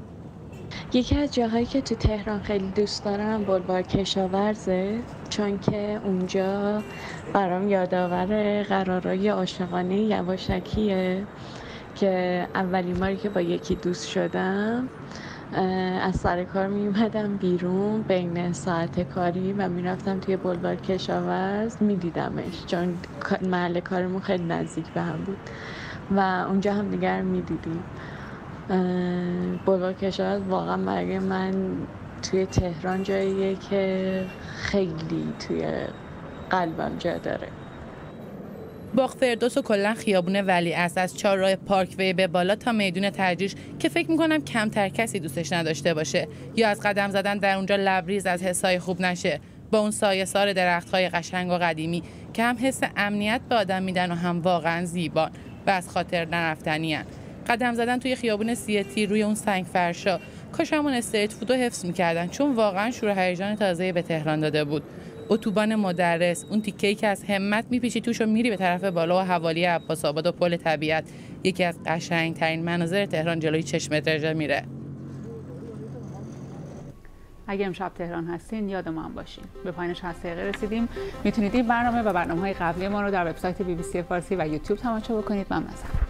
K: یکی از جاهایی که تو تهران خیلی دوست دارم بلوار کشاورزه، چون که اونجا برام یادآور قرارای عاشقانه یواشکیه که اولین باری که با یکی دوست شدم از سر کار می اومدم بیرون بین ساعت کاری و می رفتم توی بلوار کشاورز می دیدمش، چون محل کارمون خیلی نزدیک به هم بود و اونجا هم دیگر می دیدیم. بلوار کشاورز واقعا برای من توی تهران جاییه که خیلی توی قلبم جا داره.
L: باغ فردوس و کلا خیابون ولیعصر از چهارراه پارکوی به بالا تا میدون ترجیش که فکر میکنم کمتر کسی دوستش نداشته باشه یا از قدم زدن در اونجا لبریز از حسای خوب نشه، با اون سایه سار درخت‌های قشنگ و قدیمی که هم حس امنیت به آدم میدن و هم واقعا زیبان و از خاطر نرفتنی‌ان. قدم زدن توی خیابون سیتی روی اون سنگ فرشا، کاش همون استریت فودو حفظ میکردن، چون واقعا شور و هیجان تازه‌ای به تهران داده بود. اتوبان مدرس، اون تیکه‌ای که از همت میپیچی توش و میری به طرف بالا و حوالی عباس آباد و پل طبیعت، یکی از قشنگترین مناظر تهران جلوی چشمت رژه میره.
B: اگه امشب تهران هستین یاد ما هم باشین. به پایان شصت دقیقه رسیدیم. میتونید این برنامه و برنامه‌های قبلی ما رو در وبسایت بی بی سی فارسی و یوتیوب تماشا بکنید. ممنونم.